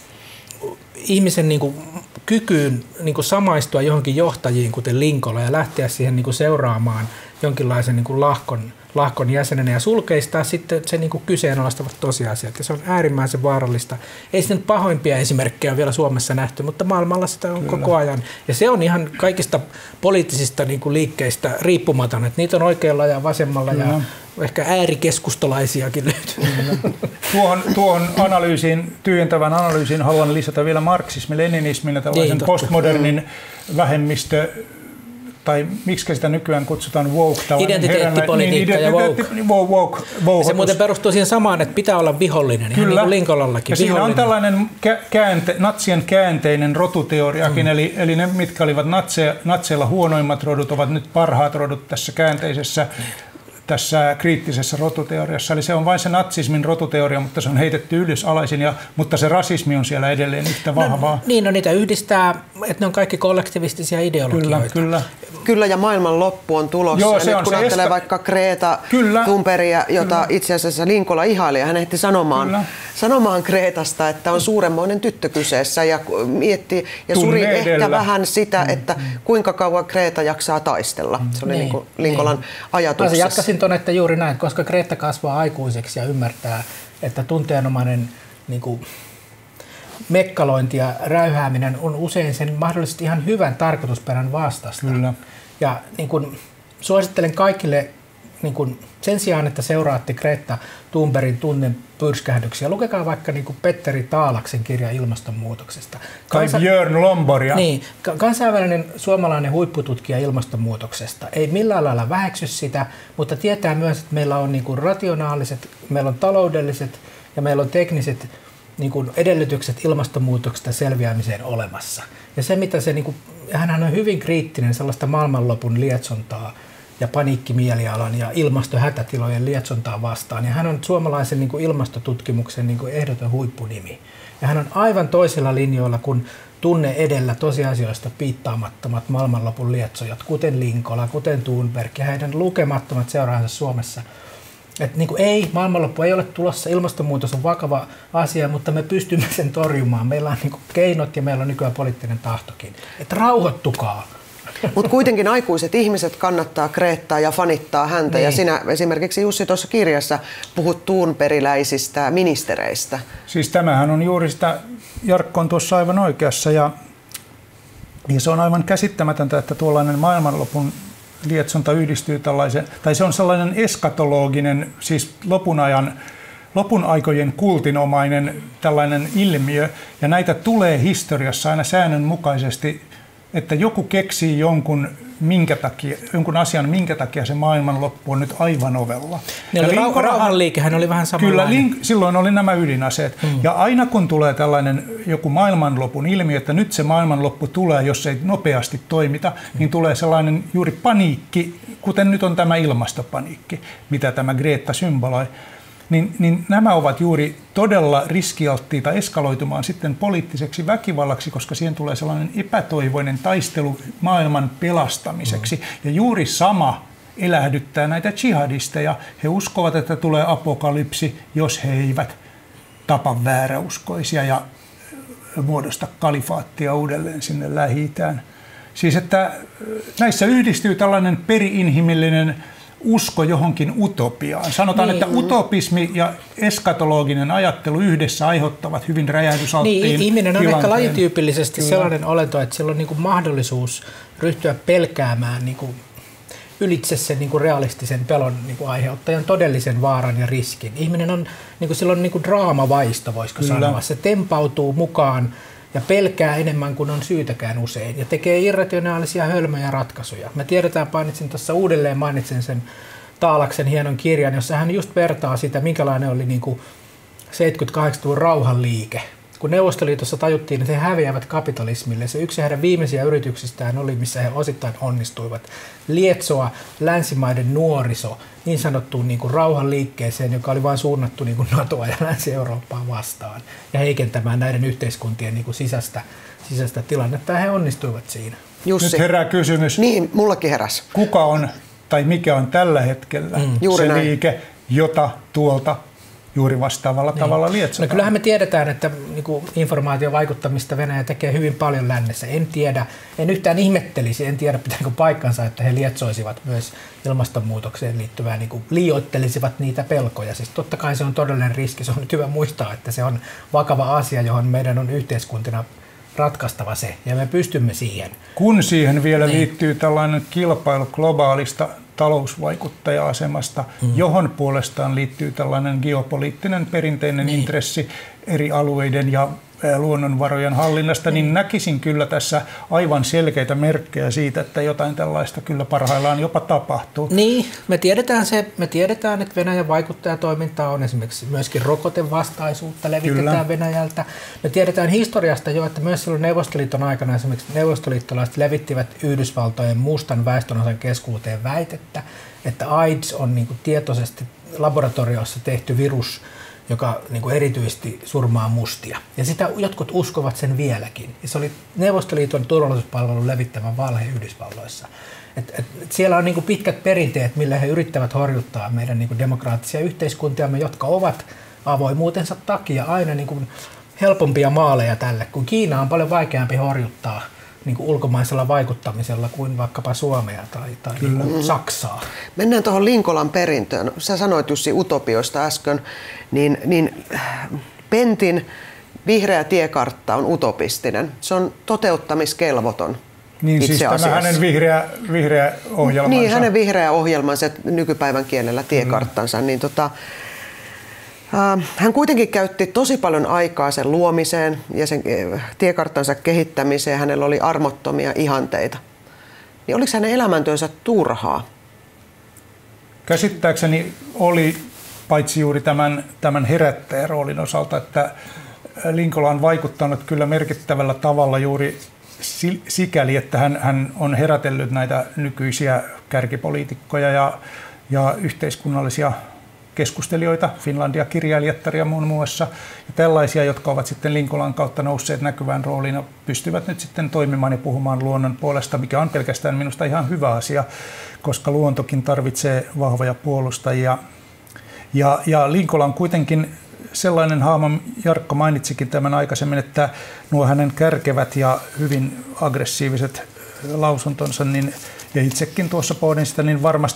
ihmisen niin kuin kykyyn niin kuin samaistua johonkin johtajiin, kuten Lincoln, ja lähteä siihen niin kuin seuraamaan jonkinlaisen niin kuin lahkon, lahkon jäsenenä ja sulkeistaa sitten se niin kuin kyseenalaistavat tosiasiat. Ja se on äärimmäisen vaarallista. Ei sitten pahoimpia esimerkkejä vielä Suomessa nähty, mutta maailmalla sitä on Kyllä. koko ajan. Ja se on ihan kaikista poliittisista niin kuin liikkeistä riippumaton, että niitä on oikealla ja vasemmalla Kyllä. ja ehkä äärikeskustalaisiakin löytyy. Tuohon, tuohon analyysiin, tyhjentävän analyysiin haluan lisätä vielä marksismi, leninismin ja tällaisen niin, postmodernin mm. vähemmistö, tai miksi sitä nykyään kutsutaan woke. Identiteettipolitiikka niin, ja woke. woke, woke, woke ja se muuten perustuu siihen samaan, että pitää olla vihollinen, ihan niin kuin Lincolnallakin. Ja siinä on tällainen käänte, natsien käänteinen rotuteoriakin, mm. eli, eli ne, mitkä olivat natseilla, natseilla huonoimmat rodut, ovat nyt parhaat rodut tässä käänteisessä mm. tässä kriittisessä rotuteoriassa. Eli se on vain se natsismin rotuteoria, mutta se on heitetty ylös alaisin, ja, mutta se rasismi on siellä edelleen yhtä vahvaa. No, niin, no niitä yhdistää, että ne on kaikki kollektivistisia ideologioita. Kyllä, kyllä. Kyllä, ja maailman loppu on tulossa. Joo, ja se nyt on kun se ajattelee eska... vaikka Greta kyllä, Thunbergia, jota kyllä. itse asiassa Lincoln ihaili, ja hän ehti sanomaan, kyllä. sanomaan Gretasta, että on suuremmoinen tyttö kyseessä, ja mietti ja Tunne suri edellä. ehkä vähän sitä, mm, että mm. kuinka kauan Greta jaksaa taistella. Se oli niin, niin Lincoln niin. ajatuksessa. Mä jatkaisin tuonne, että juuri näin, koska Greta kasvaa aikuiseksi ja ymmärtää, että tunteenomainen niin kuin mekkalointi ja räyhääminen on usein sen mahdollisesti ihan hyvän tarkoitusperän vastasta. Kyllä. Ja niin kuin, suosittelen kaikille niin kuin, sen sijaan, että seuraatte Greta Thunbergin tunnen pyrskähdyksiä, lukekaa vaikka niin kuin Petteri Taalaksen kirja ilmastonmuutoksesta. Kansa- tai Björn Lomborgia. Niin, kansainvälinen suomalainen huippututkija ilmastonmuutoksesta. Ei millään lailla väheksy sitä, mutta tietää myös, että meillä on niin kuin rationaaliset, meillä on taloudelliset ja meillä on tekniset niin kuin edellytykset ilmastonmuutoksesta selviämiseen olemassa. Ja se, mitä se, niin kuin, hänhän on hyvin kriittinen sellaista maailmanlopun lietsontaa ja paniikkimielialan ja ilmastohätätilojen lietsontaa vastaan. Ja hän on suomalaisen niin kuin ilmastotutkimuksen niin kuin ehdoton huippunimi. Ja hän on aivan toisilla linjoilla kuin tunne edellä tosiasioista piittaamattomat maailmanlopun lietsojat, kuten Linkola, kuten Thunberg ja heidän lukemattomat seuraajansa Suomessa. Että niin kuin ei, maailmanloppu ei ole tulossa, ilmastonmuutos on vakava asia, mutta me pystymme sen torjumaan. Meillä on niin kuin keinot ja meillä on nykyään poliittinen tahtokin. Että rauhoittukaa. Mutta kuitenkin aikuiset ihmiset kannattaa Gretaa ja fanittaa häntä. Niin. Ja sinä esimerkiksi Jussi tuossa kirjassa puhut thunbergiläisistä ministereistä. Siis tämähän on juuri sitä, Jarkko on tuossa aivan oikeassa. Ja, ja se on aivan käsittämätöntä, että tuollainen maailmanlopun lietsonta yhdistyy tällaisen, tai se on sellainen eskatologinen, siis lopun ajan lopun aikojen kultinomainen tällainen ilmiö, ja näitä tulee historiassa aina säännönmukaisesti, että joku keksii jonkun, minkä takia, jonkun asian, minkä takia se maailmanloppu on nyt aivan ovella. Niin oli Lincoln, rauhanliikehän oli vähän samanlainen. Kyllä, link, silloin oli nämä ydinaseet. Mm. Ja aina kun tulee tällainen joku maailmanlopun ilmiö, että nyt se maailmanloppu tulee, jos ei nopeasti toimita, mm. niin tulee sellainen juuri paniikki, kuten nyt on tämä ilmastopaniikki, mitä tämä Greta symboloi. Niin, niin nämä ovat juuri todella riskialttiita eskaloitumaan sitten poliittiseksi väkivallaksi, koska siihen tulee sellainen epätoivoinen taistelu maailman pelastamiseksi. Mm. Ja juuri sama elähdyttää näitä jihadisteja. He uskovat, että tulee apokalypsi, jos he eivät tapa vääräuskoisia ja muodosta kalifaattia uudelleen sinne Lähi-itään. Siis että näissä yhdistyy tällainen peri-inhimillinen usko johonkin utopiaan. Sanotaan, niin. että utopismi ja eskatologinen ajattelu yhdessä aiheuttavat hyvin räjähdysalttiin niin, ihminen on tilanteen. Ehkä lajityypillisesti Kyllä. sellainen olento, että sillä on niin kuin mahdollisuus ryhtyä pelkäämään niin kuin ylitse sen niin kuin realistisen pelon niin kuin aiheuttajan todellisen vaaran ja riskin. Ihminen on, niin kuin, sillä on niin kuin draamavaisto, voisiko Kyllä. sanoa. Se tempautuu mukaan ja pelkää enemmän kuin on syytäkään usein ja tekee irrationaalisia hölmöjä ratkaisuja. Me tiedetään, mainitsin tuossa uudelleen, mainitsin sen Taalaksen hienon kirjan, jossa hän just vertaa sitä, minkälainen oli niin kuin seitsemänkymmentäkahdeksanluvun rauhanliike. Kun Neuvostoliitossa tajuttiin, että he häviävät kapitalismille, se yksi heidän viimeisiä yrityksistään oli, missä he osittain onnistuivat, lietsoa länsimaiden nuoriso niin sanottuun niin kuin rauhanliikkeeseen, joka oli vain suunnattu niin kuin NATOa ja Länsi-Eurooppaa vastaan ja heikentämään näiden yhteiskuntien niin kuin sisäistä, sisäistä tilannetta, ja he onnistuivat siinä. Jussi. Nyt herää kysymys. Niin, mullakin heräsi. Kuka on tai mikä on tällä hetkellä mm. se näin. liike, jota tuolta juuri vastaavalla niin. tavalla lietsotaan? No kyllähän me tiedetään, että niin informaation vaikuttamista Venäjä tekee hyvin paljon lännessä. En tiedä, en yhtään ihmettelisi, en tiedä pitääkö paikkansa, että he lietsoisivat myös ilmastonmuutokseen liittyvää, niin kuin liioittelisivat niitä pelkoja. Siis totta kai se on todellinen riski, se on nyt hyvä muistaa, että se on vakava asia, johon meidän on yhteiskuntina ratkaistava se, ja me pystymme siihen. Kun siihen vielä niin. liittyy tällainen kilpailu globaalista talousvaikuttaja-asemasta, mm. johon puolestaan liittyy tällainen geopoliittinen perinteinen niin. intressi eri alueiden ja luonnonvarojen hallinnasta, niin näkisin kyllä tässä aivan selkeitä merkkejä siitä, että jotain tällaista kyllä parhaillaan jopa tapahtuu. Niin, me tiedetään, se, me tiedetään että Venäjän vaikuttajatoiminta on esimerkiksi myöskin rokotevastaisuutta levitetään kyllä. Venäjältä. Me tiedetään historiasta jo, että myös silloin Neuvostoliiton aikana esimerkiksi neuvostoliittolaiset levittivät Yhdysvaltojen mustan väestönosan keskuuteen väitettä, että AIDS on niin kuin tietoisesti laboratoriossa tehty virus, joka niin kuin erityisesti surmaa mustia. Ja sitä jotkut uskovat sen vieläkin. Ja se oli Neuvostoliiton turvallisuuspalvelun levittämä valhe Yhdysvalloissa. Et, et, et siellä on niin kuin pitkät perinteet, millä he yrittävät horjuttaa meidän niin kuin demokraattisia yhteiskuntiamme, jotka ovat avoimuutensa takia aina niin kuin helpompia maaleja tälle, kun Kiina on paljon vaikeampi horjuttaa niin kuin ulkomaisella vaikuttamisella kuin vaikkapa Suomea tai, tai niin kuin Saksaa. Mennään tuohon Linkolan perintöön. Sä sanoit Jussi utopioista äsken, niin, niin Pentin vihreä tiekartta on utopistinen. Se on toteuttamiskelvoton. Niin itse siis tämä hänen vihreä, vihreä ohjelmansa. Niin, hänen vihreä ohjelmansa, nykypäivän kielellä tiekarttansa. Mm. Niin tota, hän kuitenkin käytti tosi paljon aikaa sen luomiseen ja sen tiekarttansa kehittämiseen. Hänellä oli armottomia ihanteita. Niin oliko hänen elämäntyönsä turhaa? Käsittääkseni oli, paitsi juuri tämän, tämän herättäjäroolin osalta, että Linkola on vaikuttanut kyllä merkittävällä tavalla juuri sikäli, että hän, hän on herätellyt näitä nykyisiä kärkipoliitikkoja ja, ja yhteiskunnallisia keskustelijoita, Finlandia-kirjailijattaria muun muassa, ja tällaisia, jotka ovat sitten Linkolan kautta nousseet näkyvään rooliin ja pystyvät nyt sitten toimimaan ja puhumaan luonnon puolesta, mikä on pelkästään minusta ihan hyvä asia, koska luontokin tarvitsee vahvoja puolustajia. Ja, ja Linkola on kuitenkin sellainen hahmo, Jarkko mainitsikin tämän aikaisemmin, että nuo hänen kärkevät ja hyvin aggressiiviset lausuntonsa, niin, ja itsekin tuossa pohdin sitä, niin varmasti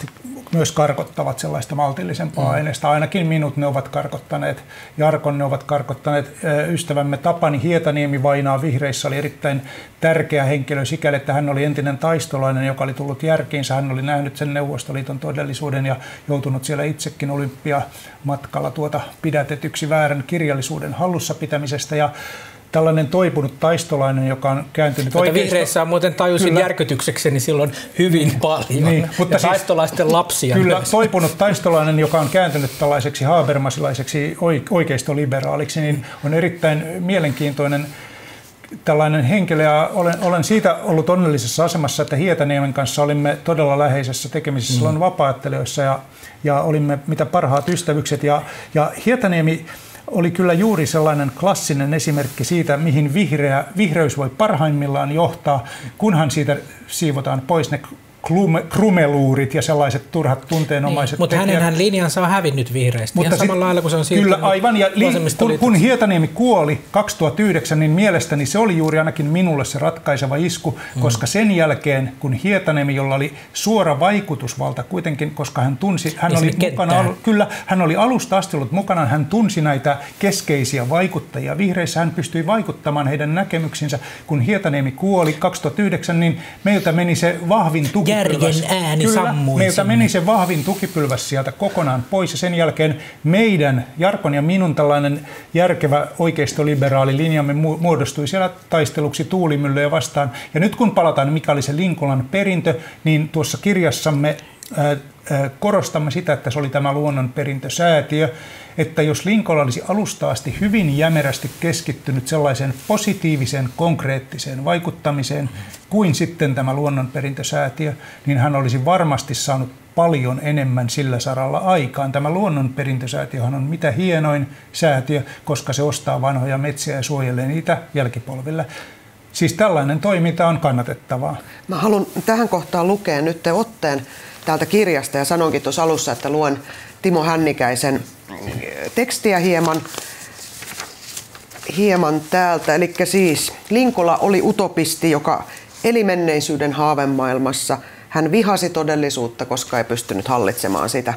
myös karkottavat sellaista maltillisempaa mm. aineesta. Ainakin minut ne ovat karkottaneet. Jarkon ne ovat karkottaneet. Ystävämme Tapani Hietaniemi vainaa vihreissä oli erittäin tärkeä henkilö sikäli, että hän oli entinen taistolainen, joka oli tullut järkiinsä. Hän oli nähnyt sen Neuvostoliiton todellisuuden ja joutunut siellä itsekin olympiamatkalla tuota pidätetyksi väärän kirjallisuuden hallussa pitämisestä. Ja tällainen toipunut taistolainen, joka on kääntynyt oikeisto... Vihreissä on muuten tajusin kyllä. järkytyksekseni silloin hyvin paljon. Niin, mutta ja siis, taistolaisten lapsia. Kyllä, myös. Toipunut taistolainen, joka on kääntynyt tällaiseksi habermasilaiseksi oikeistoliberaaliksi, niin on erittäin mielenkiintoinen tällainen henkilö. Ja olen, olen siitä ollut onnellisessa asemassa, että Hietaniemen kanssa olimme todella läheisessä tekemisissä mm. silloin vapaattelijoissa ja, ja olimme mitä parhaat ystävykset. Ja, ja Hietaniemi oli kyllä juuri sellainen klassinen esimerkki siitä, mihin vihreä, vihreys voi parhaimmillaan johtaa, kunhan siitä siivotaan pois ne krumeluurit ja sellaiset turhat tunteenomaiset niin, mutta hänenhän linjansa on hävinnyt vihreistä. Mutta ihan samalla lailla kuin se on siirtynyt. Kyllä aivan. Ja li, kun, kun Hietaniemi kuoli kaksituhattayhdeksän, niin mielestäni se oli juuri ainakin minulle se ratkaiseva isku, mm. koska sen jälkeen, kun Hietaniemi, jolla oli suora vaikutusvalta kuitenkin, koska hän tunsi, hän oli mukana, kyllä, hän oli alusta asti ollut mukana, hän tunsi näitä keskeisiä vaikuttajia. Vihreissä hän pystyi vaikuttamaan heidän näkemyksinsä. Kun Hietaniemi kuoli kaksituhattayhdeksän, niin meiltä meni se vahvin tuki. Järjen ääni Kyllä, sammui meiltä sinne. meni se vahvin tukipylväs sieltä kokonaan pois ja sen jälkeen meidän, Jarkon ja minun tällainen järkevä oikeistoliberaali linjamme muodostui siellä taisteluksi tuulimyllyjä vastaan. Ja nyt kun palataan, mikä oli se Linkolan perintö, niin tuossa kirjassamme ää, ää, korostamme sitä, että se oli tämä luonnonperintösäätiö, että jos Linkola olisi alusta asti hyvin jämerästi keskittynyt sellaiseen positiiviseen, konkreettiseen vaikuttamiseen kuin sitten tämä luonnonperintösäätiö, niin hän olisi varmasti saanut paljon enemmän sillä saralla aikaan. Tämä luonnonperintösäätiöhän on mitä hienoin säätiö, koska se ostaa vanhoja metsiä ja suojelee niitä jälkipolville. Siis tällainen toiminta on kannatettavaa. Mä haluan tähän kohtaan lukea nyt otteen täältä kirjasta ja sanonkin tuossa alussa, että luen Timo Hännikäisen tekstiä hieman, hieman täältä. Eli siis Linkola oli utopisti, joka eli menneisyyden haavemaailmassa. Hän vihasi todellisuutta, koska ei pystynyt hallitsemaan sitä.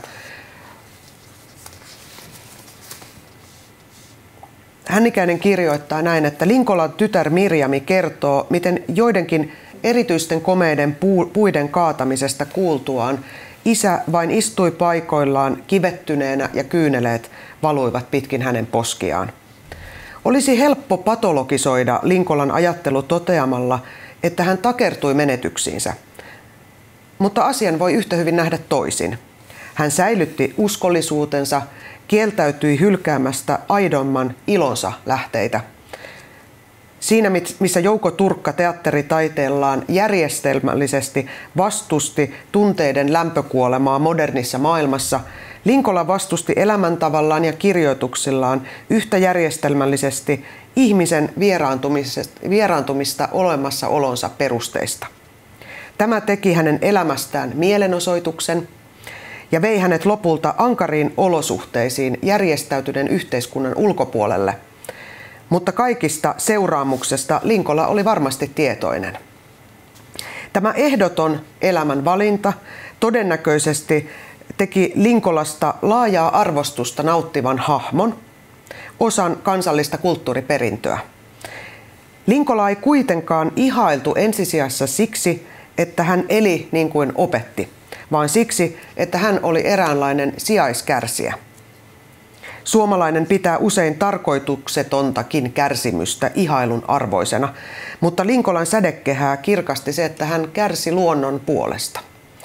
Hännikäinen kirjoittaa näin, että Linkolan tytär Mirjami kertoo, miten joidenkin erityisten komeiden puiden kaatamisesta kuultuaan isä vain istui paikoillaan kivettyneenä ja kyyneleet valuivat pitkin hänen poskiaan. Olisi helppo patologisoida Linkolan ajattelu toteamalla, että hän takertui menetyksiinsä. Mutta asian voi yhtä hyvin nähdä toisin. Hän säilytti uskollisuutensa, kieltäytyi hylkäämästä aidomman ilonsa lähteitä. Siinä, missä Jouko Turkka teatteritaiteellaan järjestelmällisesti vastusti tunteiden lämpökuolemaa modernissa maailmassa, Linkola vastusti elämäntavallaan ja kirjoituksillaan yhtä järjestelmällisesti ihmisen vieraantumista olemassaolonsa perusteista. Tämä teki hänen elämästään mielenosoituksen ja vei hänet lopulta ankariin olosuhteisiin järjestäytyneen yhteiskunnan ulkopuolelle. Mutta kaikista seuraamuksesta Linkola oli varmasti tietoinen. Tämä ehdoton elämän valinta todennäköisesti teki Linkolasta laajaa arvostusta nauttivan hahmon, osan kansallista kulttuuriperintöä. Linkola ei kuitenkaan ihailtu ensisijassa siksi, että hän eli niin kuin opetti, vaan siksi, että hän oli eräänlainen sijaiskärsijä. Suomalainen pitää usein tarkoituksetontakin kärsimystä ihailun arvoisena, mutta Linkolan sädekehää kirkasti se, että hän kärsi luonnon puolesta.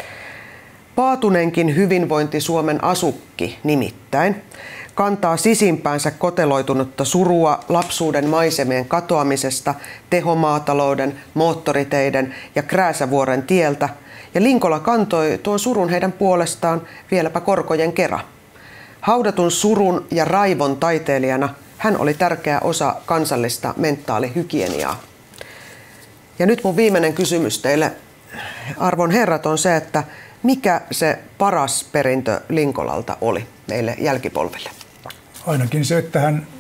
Paatunenkin hyvinvointi Suomen asukki nimittäin kantaa sisimpäänsä koteloitunutta surua lapsuuden maisemien katoamisesta, tehomaatalouden, moottoriteiden ja Krääsävuoren tieltä, ja Linkola kantoi tuon surun heidän puolestaan vieläpä korkojen kera. Haudatun surun ja raivon taiteilijana hän oli tärkeä osa kansallista mentaalihygieniaa. Ja nyt mun viimeinen kysymys teille, arvon herrat, on se, että mikä se paras perintö Linkolalta oli meille jälkipolville? Ainakin se, että hän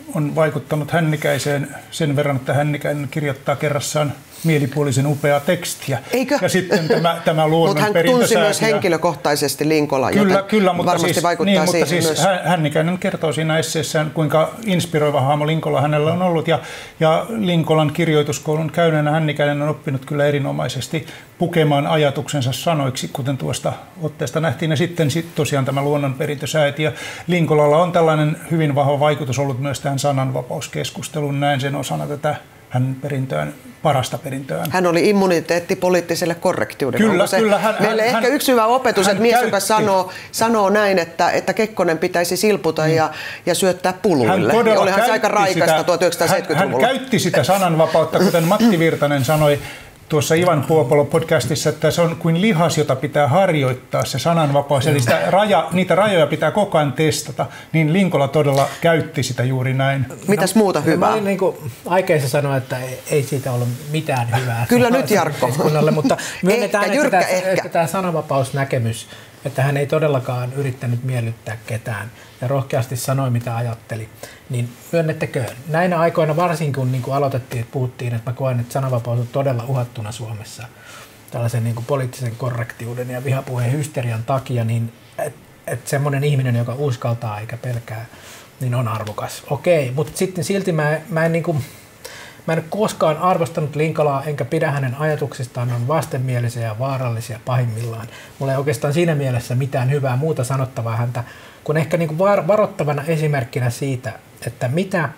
on vaikuttanut Hännikäiseen sen verran, että Hännikäinen kirjoittaa kerrassaan mielipuolisen upeaa tekstiä. Eikö? Ja sitten tämä, tämä luonnon Mutta hän tunsi myös henkilökohtaisesti Linkola, kyllä, joten kyllä, mutta varmasti siis, vaikuttaa niin, mutta siihen siis myös. Hännikäinen kertoo siinä esseessään, kuinka inspiroiva hahmo Linkola hänellä on ollut. Ja, ja Linkolan kirjoituskoulun käyneenä Hännikäinen on oppinut kyllä erinomaisesti pukemaan ajatuksensa sanoiksi, kuten tuosta otteesta nähtiin. Ja sitten sit tosiaan tämä luonnonperintösäätiö. Ja Linkolalla on tällainen hyvin vahva vaikutus ollut myös tähän sananvapauskeskusteluun. Näen sen osana tätä hän perintöään, parasta perintöään. Hän oli immuniteetti poliittiselle korrektiudelle. Kyllä, se kyllä. Hän, meille hän, ehkä yksi hyvä opetus, että mies, käytti. joka sanoo, sanoo näin, että, että Kekkonen pitäisi silputa mm. ja, ja syöttää puluille. Hän olihan se aika raikasta tuhatyhdeksänsataaseitsemänkymmentäluvulla. Hän, hän käytti sitä sananvapautta, kuten Matti Virtanen sanoi tuossa Ivan Puopolo-podcastissa, että se on kuin lihas, jota pitää harjoittaa, se sananvapaus. Eli sitä raja, niitä rajoja pitää koko ajan testata. Niin Linkola todella käytti sitä juuri näin. Mitäs muuta hyvää? No, mä olin niin kuin aikeissa sanoa, että ei, ei siitä ollut mitään hyvää. Kyllä nyt, Jarkko. Mutta myönnetään, ehkä, että, jyrkkä, tämä, ehkä. että tämä sananvapausnäkemys, että hän ei todellakaan yrittänyt miellyttää ketään ja rohkeasti sanoi, mitä ajatteli, niin myönnettäköön. Näinä aikoina varsinkin, kun niin kuin aloitettiin, että puhuttiin, että mä koen, että sananvapaus on todella uhattuna Suomessa tällaisen niin kuin poliittisen korrektiuden ja vihapuheen hysterian takia, niin että et semmoinen ihminen, joka uskaltaa eikä pelkää, niin on arvokas. Okei, mutta sitten silti mä, mä en niin kuin, Mä en ole koskaan arvostanut Linkolaa, enkä pidä hänen ajatuksistaan, ne on vastenmielisiä ja vaarallisia pahimmillaan. Mulla ei oikeastaan siinä mielessä mitään hyvää muuta sanottavaa häntä, kun ehkä niin kuin varoittavana esimerkkinä siitä, että mitä,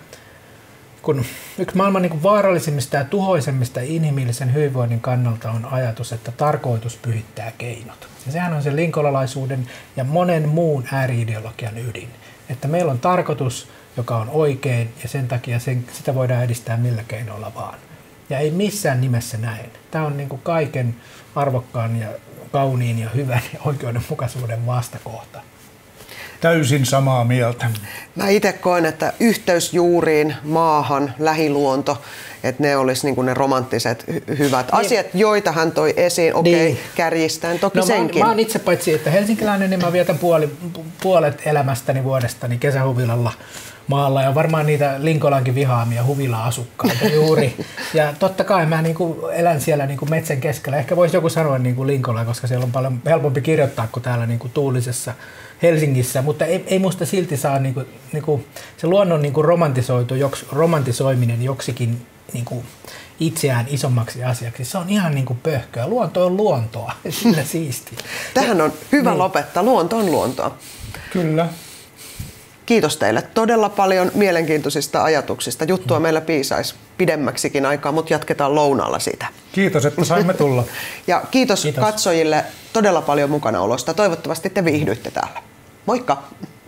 kun yksi maailman niin kuin vaarallisimmista ja tuhoisemmista inhimillisen hyvinvoinnin kannalta on ajatus, että tarkoitus pyhittää keinot. Ja sehän on se linkolalaisuuden ja monen muun ääri-ideologian ydin, että meillä on tarkoitus, joka on oikein, ja sen takia sen, sitä voidaan edistää millä keinoilla vaan. Ja ei missään nimessä näin. Tämä on niin kuin kaiken arvokkaan ja kauniin ja hyvän ja oikeudenmukaisuuden vastakohta. Täysin samaa mieltä. Mä itse koen, että yhteys juuriin, maahan, lähiluonto, että ne olisi niin kuin ne romanttiset hy- hyvät niin. asiat, joita hän toi esiin. Okei, okay, niin. Kärjistään toki no, senkin. Mä, mä oon itse paitsi, että helsinkiläinen, niin mä vietän puoli, puolet elämästäni vuodestani kesähuvilalla maalla ja varmaan niitä Linkolankin vihaamia huvila-asukkaita juuri. Ja totta kai mä niinku elän siellä niinku metsän keskellä. Ehkä voisi joku sanoa niinku Linkola, koska siellä on paljon helpompi kirjoittaa kuin täällä niinku tuulisessa Helsingissä, mutta ei, ei musta silti saa niinku, niinku, se luonnon niinku romantisoitu, joks, romantisoiminen joksikin niinku itseään isommaksi asiaksi. Se on ihan niinku pöhköä. Luonto on luontoa. Sillä siisti. Tähän on hyvä niin. lopettaa. Luonto on luontoa. Kyllä. Kiitos teille todella paljon mielenkiintoisista ajatuksista. Juttua mm. meillä piisaisi pidemmäksikin aikaa, mutta jatketaan lounaalla sitä. Kiitos, että saimme tulla. Ja kiitos, kiitos katsojille todella paljon mukanaolosta. Toivottavasti te viihdyitte täällä. Moikka!